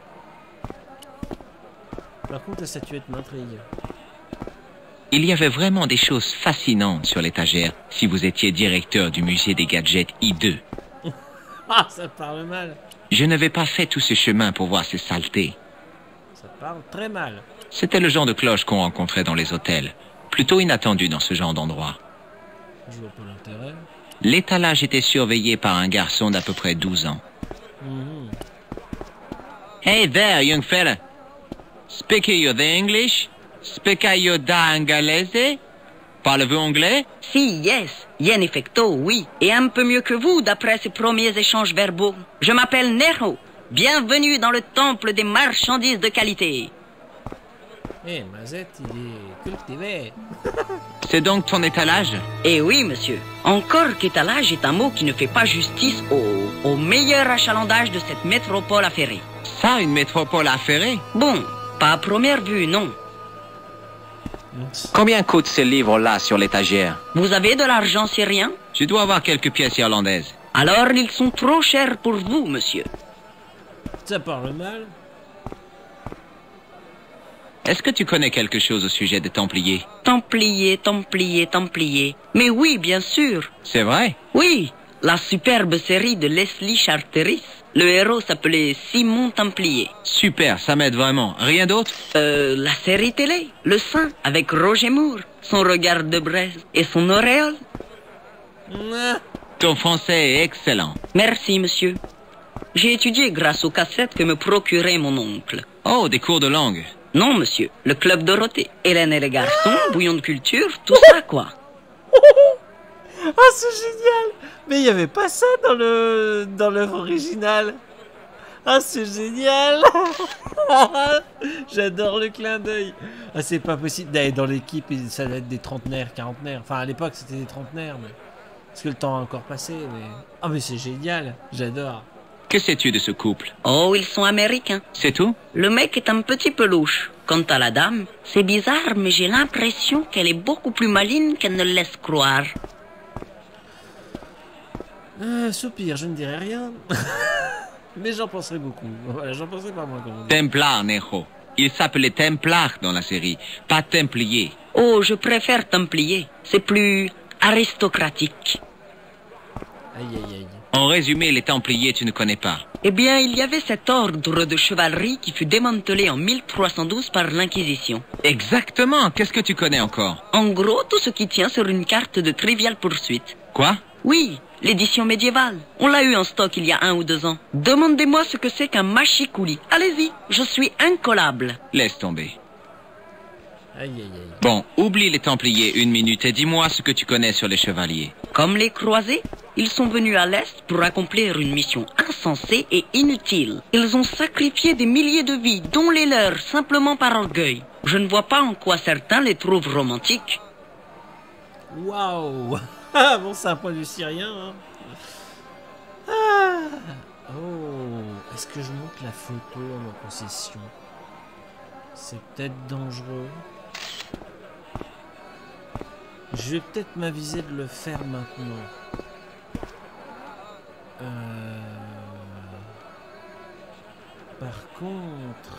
S1: Par contre, la statuette m'intrigue.
S2: Il y avait vraiment des choses fascinantes sur l'étagère si vous étiez directeur du musée des gadgets I deux.
S1: Ah, ça parle mal.
S2: Je n'avais pas fait tout ce chemin pour voir ces saletés.
S1: Ça parle très mal.
S2: C'était le genre de cloche qu'on rencontrait dans les hôtels. Plutôt inattendu dans ce genre d'endroit.
S1: Je vois pas l'intérêt.
S2: L'étalage était surveillé par un garçon d'à peu près douze ans.
S1: Mhm.
S2: Hey there, young fella. Speak you the English? Speak you da angalese? Parlez-vous anglais?
S3: Si, yes. Yen effecto, oui. Et un peu mieux que vous, d'après ces premiers échanges verbaux. Je m'appelle Nero. Bienvenue dans le temple des marchandises de qualité.
S1: Eh, Mazette, il est cultivé.
S2: C'est donc ton étalage?
S3: Eh oui, monsieur. Encore qu'étalage est un mot qui ne fait pas justice au
S16: au meilleur achalandage de cette métropole affairée.
S2: Ça, une métropole affairée?
S16: Bon, pas à première vue, non.
S2: Combien coûte ce livre-là sur l'étagère?
S16: Vous avez de l'argent syrien?
S2: Je dois avoir quelques pièces irlandaises.
S16: Alors, ils sont trop chers pour vous, monsieur.
S1: Ça parle mal.
S2: Est-ce que tu connais quelque chose au sujet des Templiers?
S16: Templiers, Templiers, Templiers. Mais oui, bien sûr.
S2: C'est vrai?
S16: Oui, la superbe série de Leslie Charteris. Le héros s'appelait Simon Templier.
S2: Super, ça m'aide vraiment. Rien d'autre?
S16: Euh, la série télé, Le Saint, avec Roger Moore, son regard de braise et son auréole.
S2: Ton français est excellent.
S16: Merci, monsieur. J'ai étudié grâce aux cassettes que me procurait mon oncle.
S2: Oh, des cours de langue?
S16: Non, monsieur. Le club Dorothée, Hélène et les garçons, bouillon de culture, tout ça, quoi.
S1: Ah, c'est génial! Mais il n'y avait pas ça dans le dans l'œuvre originale. Ah, c'est génial! J'adore le clin d'œil. Ah, c'est pas possible. D'aller dans l'équipe, ça doit être des trentenaires, quarantenaires. Enfin, à l'époque, c'était des trentenaires, mais... Parce que le temps a encore passé, mais... Ah, mais c'est génial. J'adore.
S2: Que sais-tu de ce couple?
S16: Oh, ils sont américains.
S2: C'est tout?
S16: Le mec est un petit peu louche. Quant à la dame, c'est bizarre, mais j'ai l'impression qu'elle est beaucoup plus maligne qu'elle ne le laisse croire.
S1: Euh, soupir, je ne dirai rien. Mais j'en penserai beaucoup. Voilà, j'en penserai pas moins. Comme
S2: Templar, Nero. Il s'appelait Templar dans la série, pas Templier.
S16: Oh, je préfère Templier. C'est plus aristocratique.
S1: Aïe, aïe, aïe.
S2: En résumé, les Templiers, tu ne connais pas.
S16: Eh bien, il y avait cet ordre de chevalerie qui fut démantelé en mille trois cent douze par l'Inquisition.
S2: Exactement. Qu'est-ce que tu connais encore?
S16: En gros, tout ce qui tient sur une carte de Trivial Pursuit.
S2: Quoi?
S16: Oui, l'édition médiévale. On l'a eu en stock il y a un ou deux ans. Demandez-moi ce que c'est qu'un machicoulis. Allez-y, je suis incollable.
S2: Laisse tomber.
S1: Aïe, aïe, aïe.
S2: Bon, oublie les Templiers une minute et dis-moi ce que tu connais sur les chevaliers.
S16: Comme les croisés, ils sont venus à l'Est pour accomplir une mission insensée et inutile. Ils ont sacrifié des milliers de vies, dont les leurs, simplement par orgueil. Je ne vois pas en quoi certains les trouvent romantiques.
S1: Waouh. Ah, bon, c'est un point de vue syrien. Hein. Ah. Oh, est-ce que je monte la photo en ma possession? C'est peut-être dangereux. Je vais peut-être m'aviser de le faire maintenant. Euh... Par contre...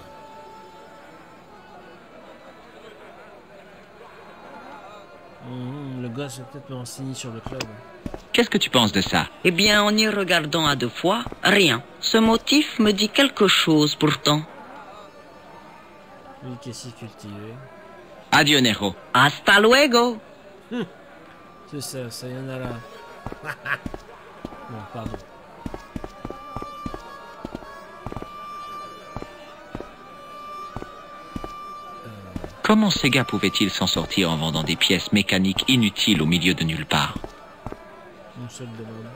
S1: Mmh, le gosse va peut-être me renseigner sur le club.
S2: Qu'est-ce que tu penses de ça?
S16: Eh bien, en y regardant à deux fois, rien. Ce motif me dit quelque chose pourtant.
S1: Oui, qu'est-ce qui cultivé.
S2: Adieu, Nero.
S16: Hasta luego.
S1: Hum. C'est ça, ça y en a là. Bon, pardon.
S2: Comment ces gars pouvaient-ils s'en sortir en vendant des pièces mécaniques inutiles au milieu de nulle part?
S1: Une seule demande.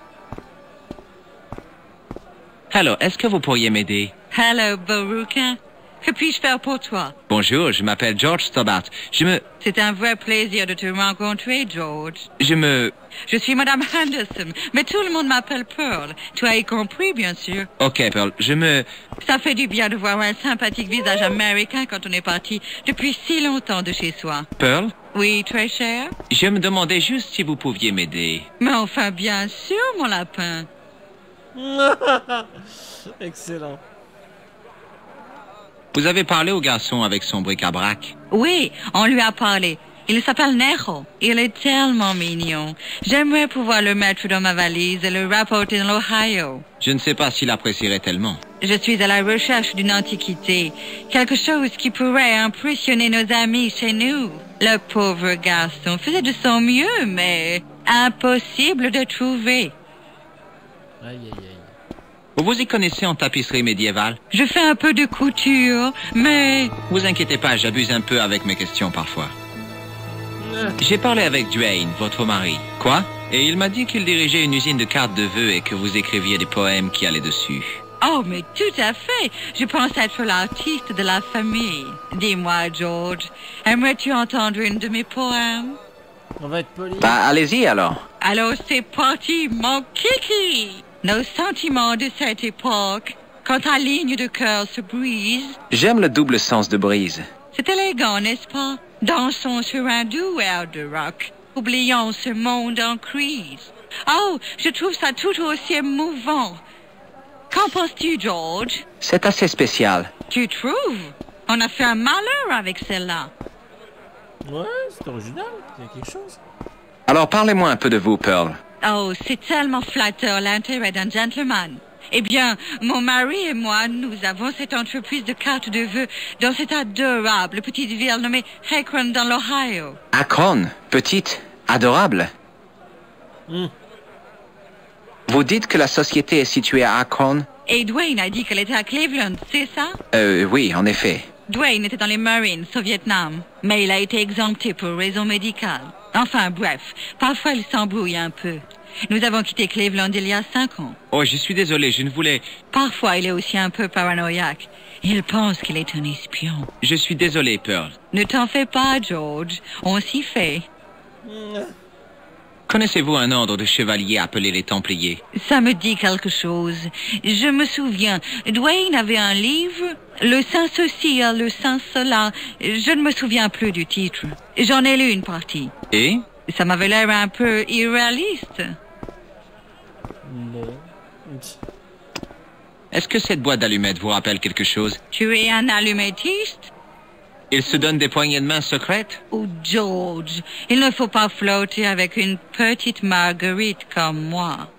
S2: Alors, est-ce que vous pourriez m'aider?
S17: Hello, Boruca. Que puis-je faire pour toi?
S2: Bonjour, je m'appelle George Stobart. Je me...
S17: C'est un vrai plaisir de te rencontrer, George.
S2: Je me...
S17: Je suis Madame Henderson, mais tout le monde m'appelle Pearl. Tu as y compris, bien sûr.
S2: Ok, Pearl, je me...
S17: Ça fait du bien de voir un sympathique visage américain quand on est parti depuis si longtemps de chez soi.
S2: Pearl?
S17: Oui, très cher?
S2: Je me demandais juste si vous pouviez m'aider.
S17: Mais enfin, bien sûr, mon lapin.
S1: Excellent.
S2: Vous avez parlé au garçon avec son bric-à-brac?
S17: Oui, on lui a parlé. Il s'appelle Nero. Il est tellement mignon. J'aimerais pouvoir le mettre dans ma valise et le rapporter dans l'Ohio.
S2: Je ne sais pas s'il apprécierait tellement.
S17: Je suis à la recherche d'une antiquité. Quelque chose qui pourrait impressionner nos amis chez nous. Le pauvre garçon faisait de son mieux, mais impossible de trouver.
S1: Aïe, aïe, aïe.
S2: Vous vous y connaissez en tapisserie médiévale?
S17: Je fais un peu de couture, mais...
S2: Vous inquiétez pas, j'abuse un peu avec mes questions parfois. J'ai parlé avec Duane, votre mari. Quoi? Et il m'a dit qu'il dirigeait une usine de cartes de vœux et que vous écriviez des poèmes qui allaient dessus.
S17: Oh, mais tout à fait. Je pense être l'artiste de la famille. Dis-moi, George, aimerais-tu entendre une de mes poèmes?
S1: On va être poli.
S2: Bah, allez-y alors.
S17: Alors c'est parti, mon kiki! Nos sentiments de cette époque, quand ta ligne de cœur se brise.
S2: J'aime le double sens de brise.
S17: C'est élégant, n'est-ce pas? Dansons sur un doux air de rock, oublions ce monde en crise. Oh, je trouve ça tout aussi émouvant. Qu'en penses-tu, George?
S2: C'est assez spécial.
S17: Tu trouves? On a fait un malheur avec celle-là.
S1: Ouais, c'est original, il y a quelque chose.
S2: Alors parlez-moi un peu de vous, Pearl.
S17: Oh, c'est tellement flatteur l'intérêt d'un gentleman. Eh bien, mon mari et moi, nous avons cette entreprise de cartes de vœux dans cette adorable petite ville nommée Akron dans l'Ohio.
S2: Akron, petite, adorable.
S1: Mm.
S2: Vous dites que la société est située à Akron?
S17: Et Dwayne a dit qu'elle était à Cleveland, c'est ça?
S2: Euh, oui, en effet.
S17: Dwayne était dans les Marines au Vietnam, mais il a été exempté pour raison médicale. Enfin, bref, parfois il s'embrouille un peu. Nous avons quitté Cleveland il y a cinq ans.
S10: Oh, je suis désolé, je ne voulais...
S17: Parfois, il est aussi un peu paranoïaque. Il pense qu'il est un espion.
S10: Je suis désolé, Pearl.
S17: Ne t'en fais pas, George. On s'y fait.
S2: Connaissez-vous un ordre de chevaliers appelé les Templiers?
S17: Ça me dit quelque chose. Je me souviens, Dwayne avait un livre, Le Saint Ceci, Le Saint Cela. Je ne me souviens plus du titre. J'en ai lu une partie.
S2: Et?
S17: Ça m'avait l'air un peu irréaliste.
S1: Bon.
S2: Est-ce que cette boîte d'allumettes vous rappelle quelque chose?
S17: Tu es un allumettiste?
S2: Il se donne des poignées de main secrètes?
S17: Oh, George, il ne faut pas flotter avec une petite marguerite comme moi.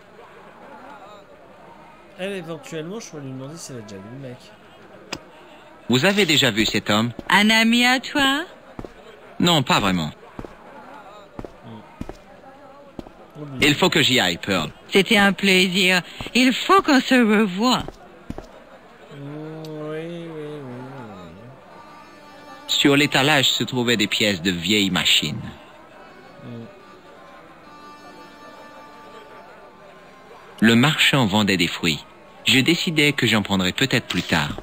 S1: Elle, éventuellement, je pourrais lui demander si elle a déjà vu le mec.
S2: Vous avez déjà vu cet homme?
S17: Un ami à toi?
S2: Non, pas vraiment. Il faut que j'y aille, Pearl.
S17: C'était un plaisir. Il faut qu'on se revoie.
S1: Oui, oui, oui, oui.
S2: Sur l'étalage se trouvaient des pièces de vieilles machines.
S1: Mm.
S2: Le marchand vendait des fruits. Je décidai que j'en prendrais peut-être plus tard.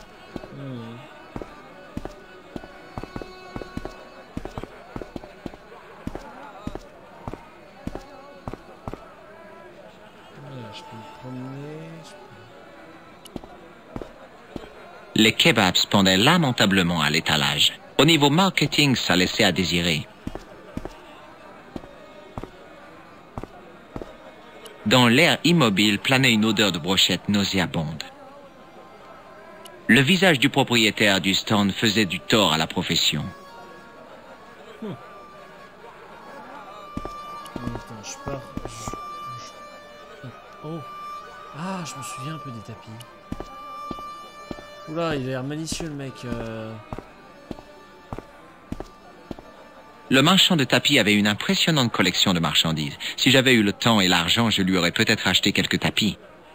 S2: Les kebabs pendaient lamentablement à l'étalage. Au niveau marketing, ça laissait à désirer. Dans l'air immobile planait une odeur de brochette nauséabonde. Le visage du propriétaire du stand faisait du tort à la profession.
S1: Hmm. Attends, je pars... Je... Je... Oh. Ah, je me souviens un peu des tapis. Oula, il a l'air malicieux le mec. Euh...
S2: Le marchand de tapis avait une impressionnante collection de marchandises. Si j'avais eu le temps et l'argent, je lui aurais peut-être acheté quelques tapis.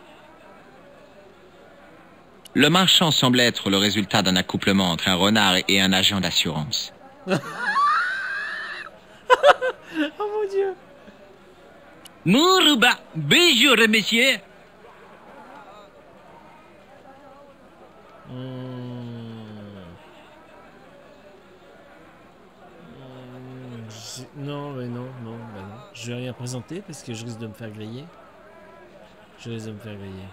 S2: Le marchand semblait être le résultat d'un accouplement entre un renard et un agent d'assurance.
S1: Oh mon Dieu.
S9: Mourouba, bonjour messieurs.
S1: Mmh. Non, mais non, non, bah non. Je vais rien présenter parce que je risque de me faire griller. Je risque de me faire griller.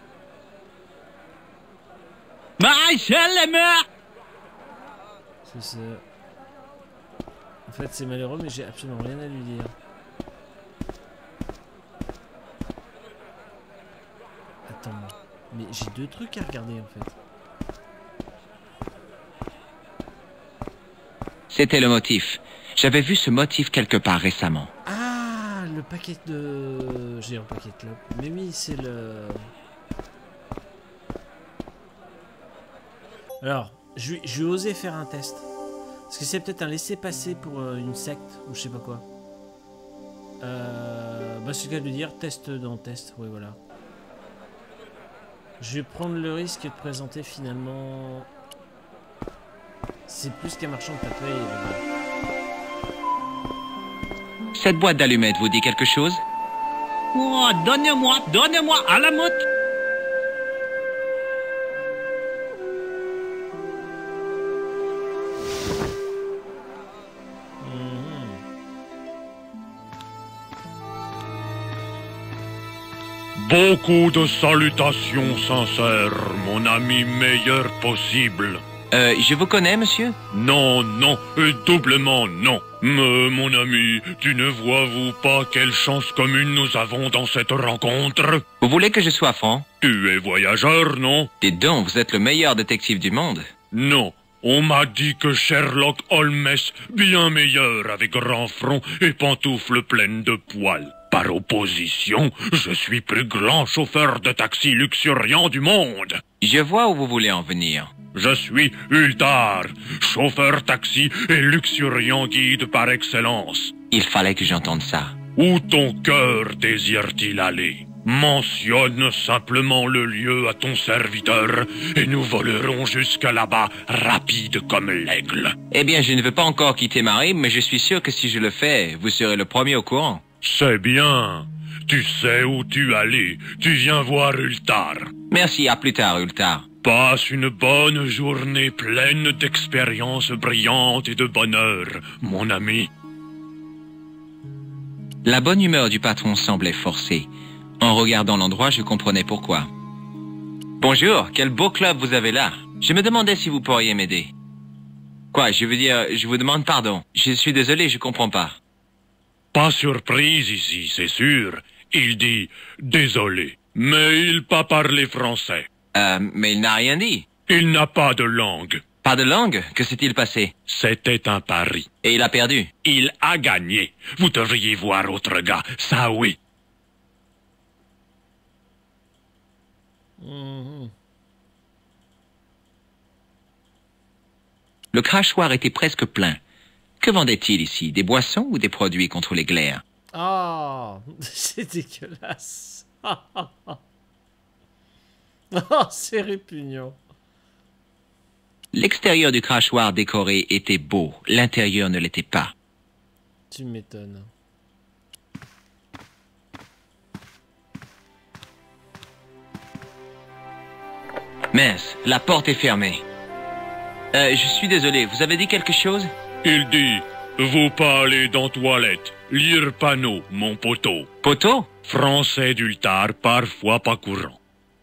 S1: C'est ça. En fait, c'est malheureux, mais j'ai absolument rien à lui dire. Attends, mais j'ai deux trucs à regarder en fait.
S2: C'était le motif. J'avais vu ce motif quelque part récemment.
S1: Ah, le paquet de... J'ai un paquet de clopes. Mais oui, c'est le... Alors, je vais, je vais oser faire un test. Parce que c'est peut-être un laissez-passer pour euh, une secte ou je sais pas quoi. Euh, bah c'est le cas de dire test dans test. Ouais, voilà. Je vais prendre le risque de présenter finalement... C'est plus qu'un marchand de papier.
S2: Cette boîte d'allumettes vous dit quelque chose?
S9: Oh, donnez-moi, donnez-moi à la motte.
S15: Beaucoup de salutations sincères, mon ami meilleur possible.
S2: Euh, je vous connais, monsieur?
S15: Non, non, euh, doublement non. Mais, mon ami, tu ne vois-vous pas quelle chance commune nous avons dans cette rencontre?
S2: Vous voulez que je sois franc?
S15: Tu es voyageur, non?
S2: Dites donc, vous êtes le meilleur détective du monde.
S15: Non, on m'a dit que Sherlock Holmes, bien meilleur avec grand front et pantoufles pleines de poils. Par opposition, je suis plus grand chauffeur de taxi luxuriant du monde.
S2: Je vois où vous voulez en venir.
S15: Je suis Ultar, chauffeur taxi et luxuriant guide par excellence.
S2: Il fallait que j'entende ça.
S15: Où ton cœur désire-t-il aller? Mentionne simplement le lieu à ton serviteur et nous volerons jusqu'à là-bas, rapide comme l'aigle.
S2: Eh bien, je ne veux pas encore quitter Marie, mais je suis sûr que si je le fais, vous serez le premier au courant.
S15: C'est bien. Tu sais où tu allais. Tu viens voir Ultar.
S2: Merci, à plus tard, Ultar.
S15: Passe une bonne journée pleine d'expériences brillantes et de bonheur, mon ami.
S2: La bonne humeur du patron semblait forcée. En regardant l'endroit, je comprenais pourquoi. Bonjour, quel beau club vous avez là. Je me demandais si vous pourriez m'aider. Quoi, je veux dire, je vous demande pardon. Je suis désolé, je comprends pas.
S15: Pas surprise ici, c'est sûr. Il dit « désolé », mais il pas parlé français.
S2: Euh, mais il n'a rien dit.
S15: Il n'a pas de langue.
S2: Pas de langue? Que s'est-il passé?
S15: C'était un pari.
S2: Et il a perdu?
S15: Il a gagné. Vous devriez voir autre gars, ça oui.
S2: Mmh. Le crachoir était presque plein. Que vendait-il ici? Des boissons ou des produits contre les glaires?
S1: Oh, c'est dégueulasse. Oh, c'est répugnant.
S2: L'extérieur du crachoir décoré était beau, l'intérieur ne l'était pas.
S1: Tu m'étonnes.
S2: Mince, la porte est fermée. Euh, je suis désolé, vous avez dit quelque chose?
S15: Il dit, vous pas aller dans toilette, lire panneau, mon poteau.
S2: Poteau?
S15: Français d'Ultar, parfois pas courant.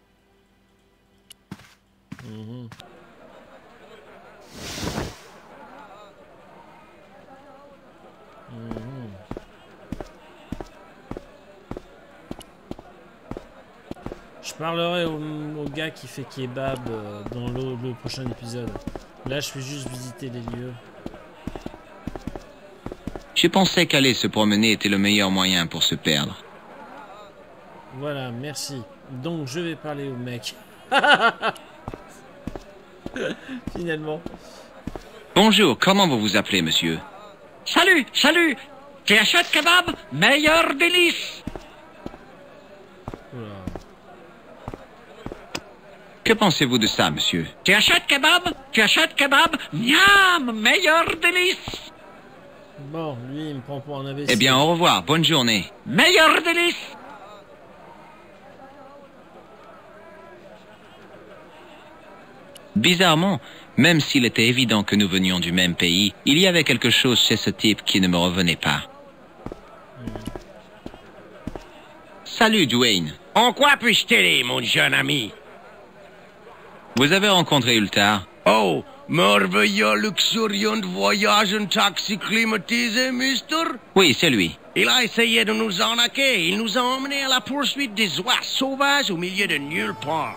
S1: Mmh. Mmh. Je parlerai au, au gars qui fait kebab euh, dans le, le prochain épisode. Là, je fais juste visiter les lieux.
S2: Je pensais qu'aller se promener était le meilleur moyen pour se perdre.
S1: Voilà, merci. Donc, je vais parler au mec. Finalement.
S2: Bonjour, comment vous vous appelez, monsieur?
S11: Salut, salut. Tu achètes kebab? Meilleur délice.
S1: Voilà.
S2: Que pensez-vous de ça, monsieur?
S11: Tu achètes kebab? Tu achètes kebab? Miam, meilleur délice.
S1: Bon, lui, il me prend pour un imbécile.
S2: Eh bien, au revoir, bonne journée.
S11: Meilleur délice.
S2: Bizarrement, même s'il était évident que nous venions du même pays, il y avait quelque chose chez ce type qui ne me revenait pas. Mmh. Salut, Dwayne.
S7: En quoi puis-je t'aider, mon jeune ami?
S2: Vous avez rencontré Ultar?
S7: Oh, merveilleux luxuriant voyage en taxi climatisé, mister?
S2: Oui, c'est lui.
S7: Il a essayé de nous arnaquer. Il nous a emmenés à la poursuite des oies sauvages au milieu de nulle part.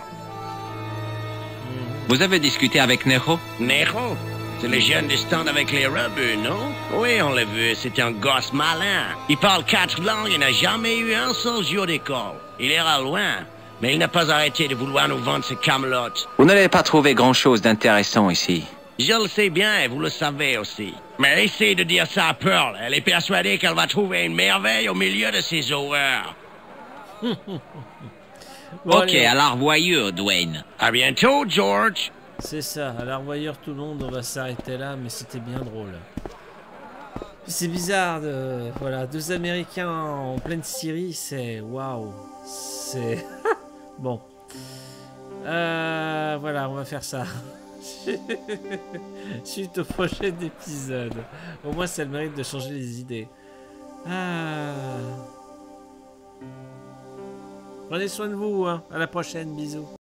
S2: Vous avez discuté avec Nero?
S7: Nero? C'est le jeune du stand avec les rebeux, non? Oui, on l'a vu. C'est un gosse malin. Il parle quatre langues et n'a jamais eu un seul jour d'école. Il ira loin. Mais il n'a pas arrêté de vouloir nous vendre ses camelotes.
S2: Vous n'allez pas trouver grand-chose d'intéressant ici.
S7: Je le sais bien et vous le savez aussi. Mais essayez de dire ça à Pearl. Elle est persuadée qu'elle va trouver une merveille au milieu de ses horreurs.
S2: Bon, ok, allez. À la revoyure, Dwayne.
S7: À bientôt, George.
S1: C'est ça, à la revoyure tout le monde, on va s'arrêter là, mais c'était bien drôle. C'est bizarre, de... voilà, deux Américains en pleine Syrie, c'est... Waouh. C'est... Bon. Euh, voilà, on va faire ça. Suite au prochain épisode. Au moins, ça a le mérite de changer les idées. Ah... Prenez soin de vous, hein. À la prochaine, bisous.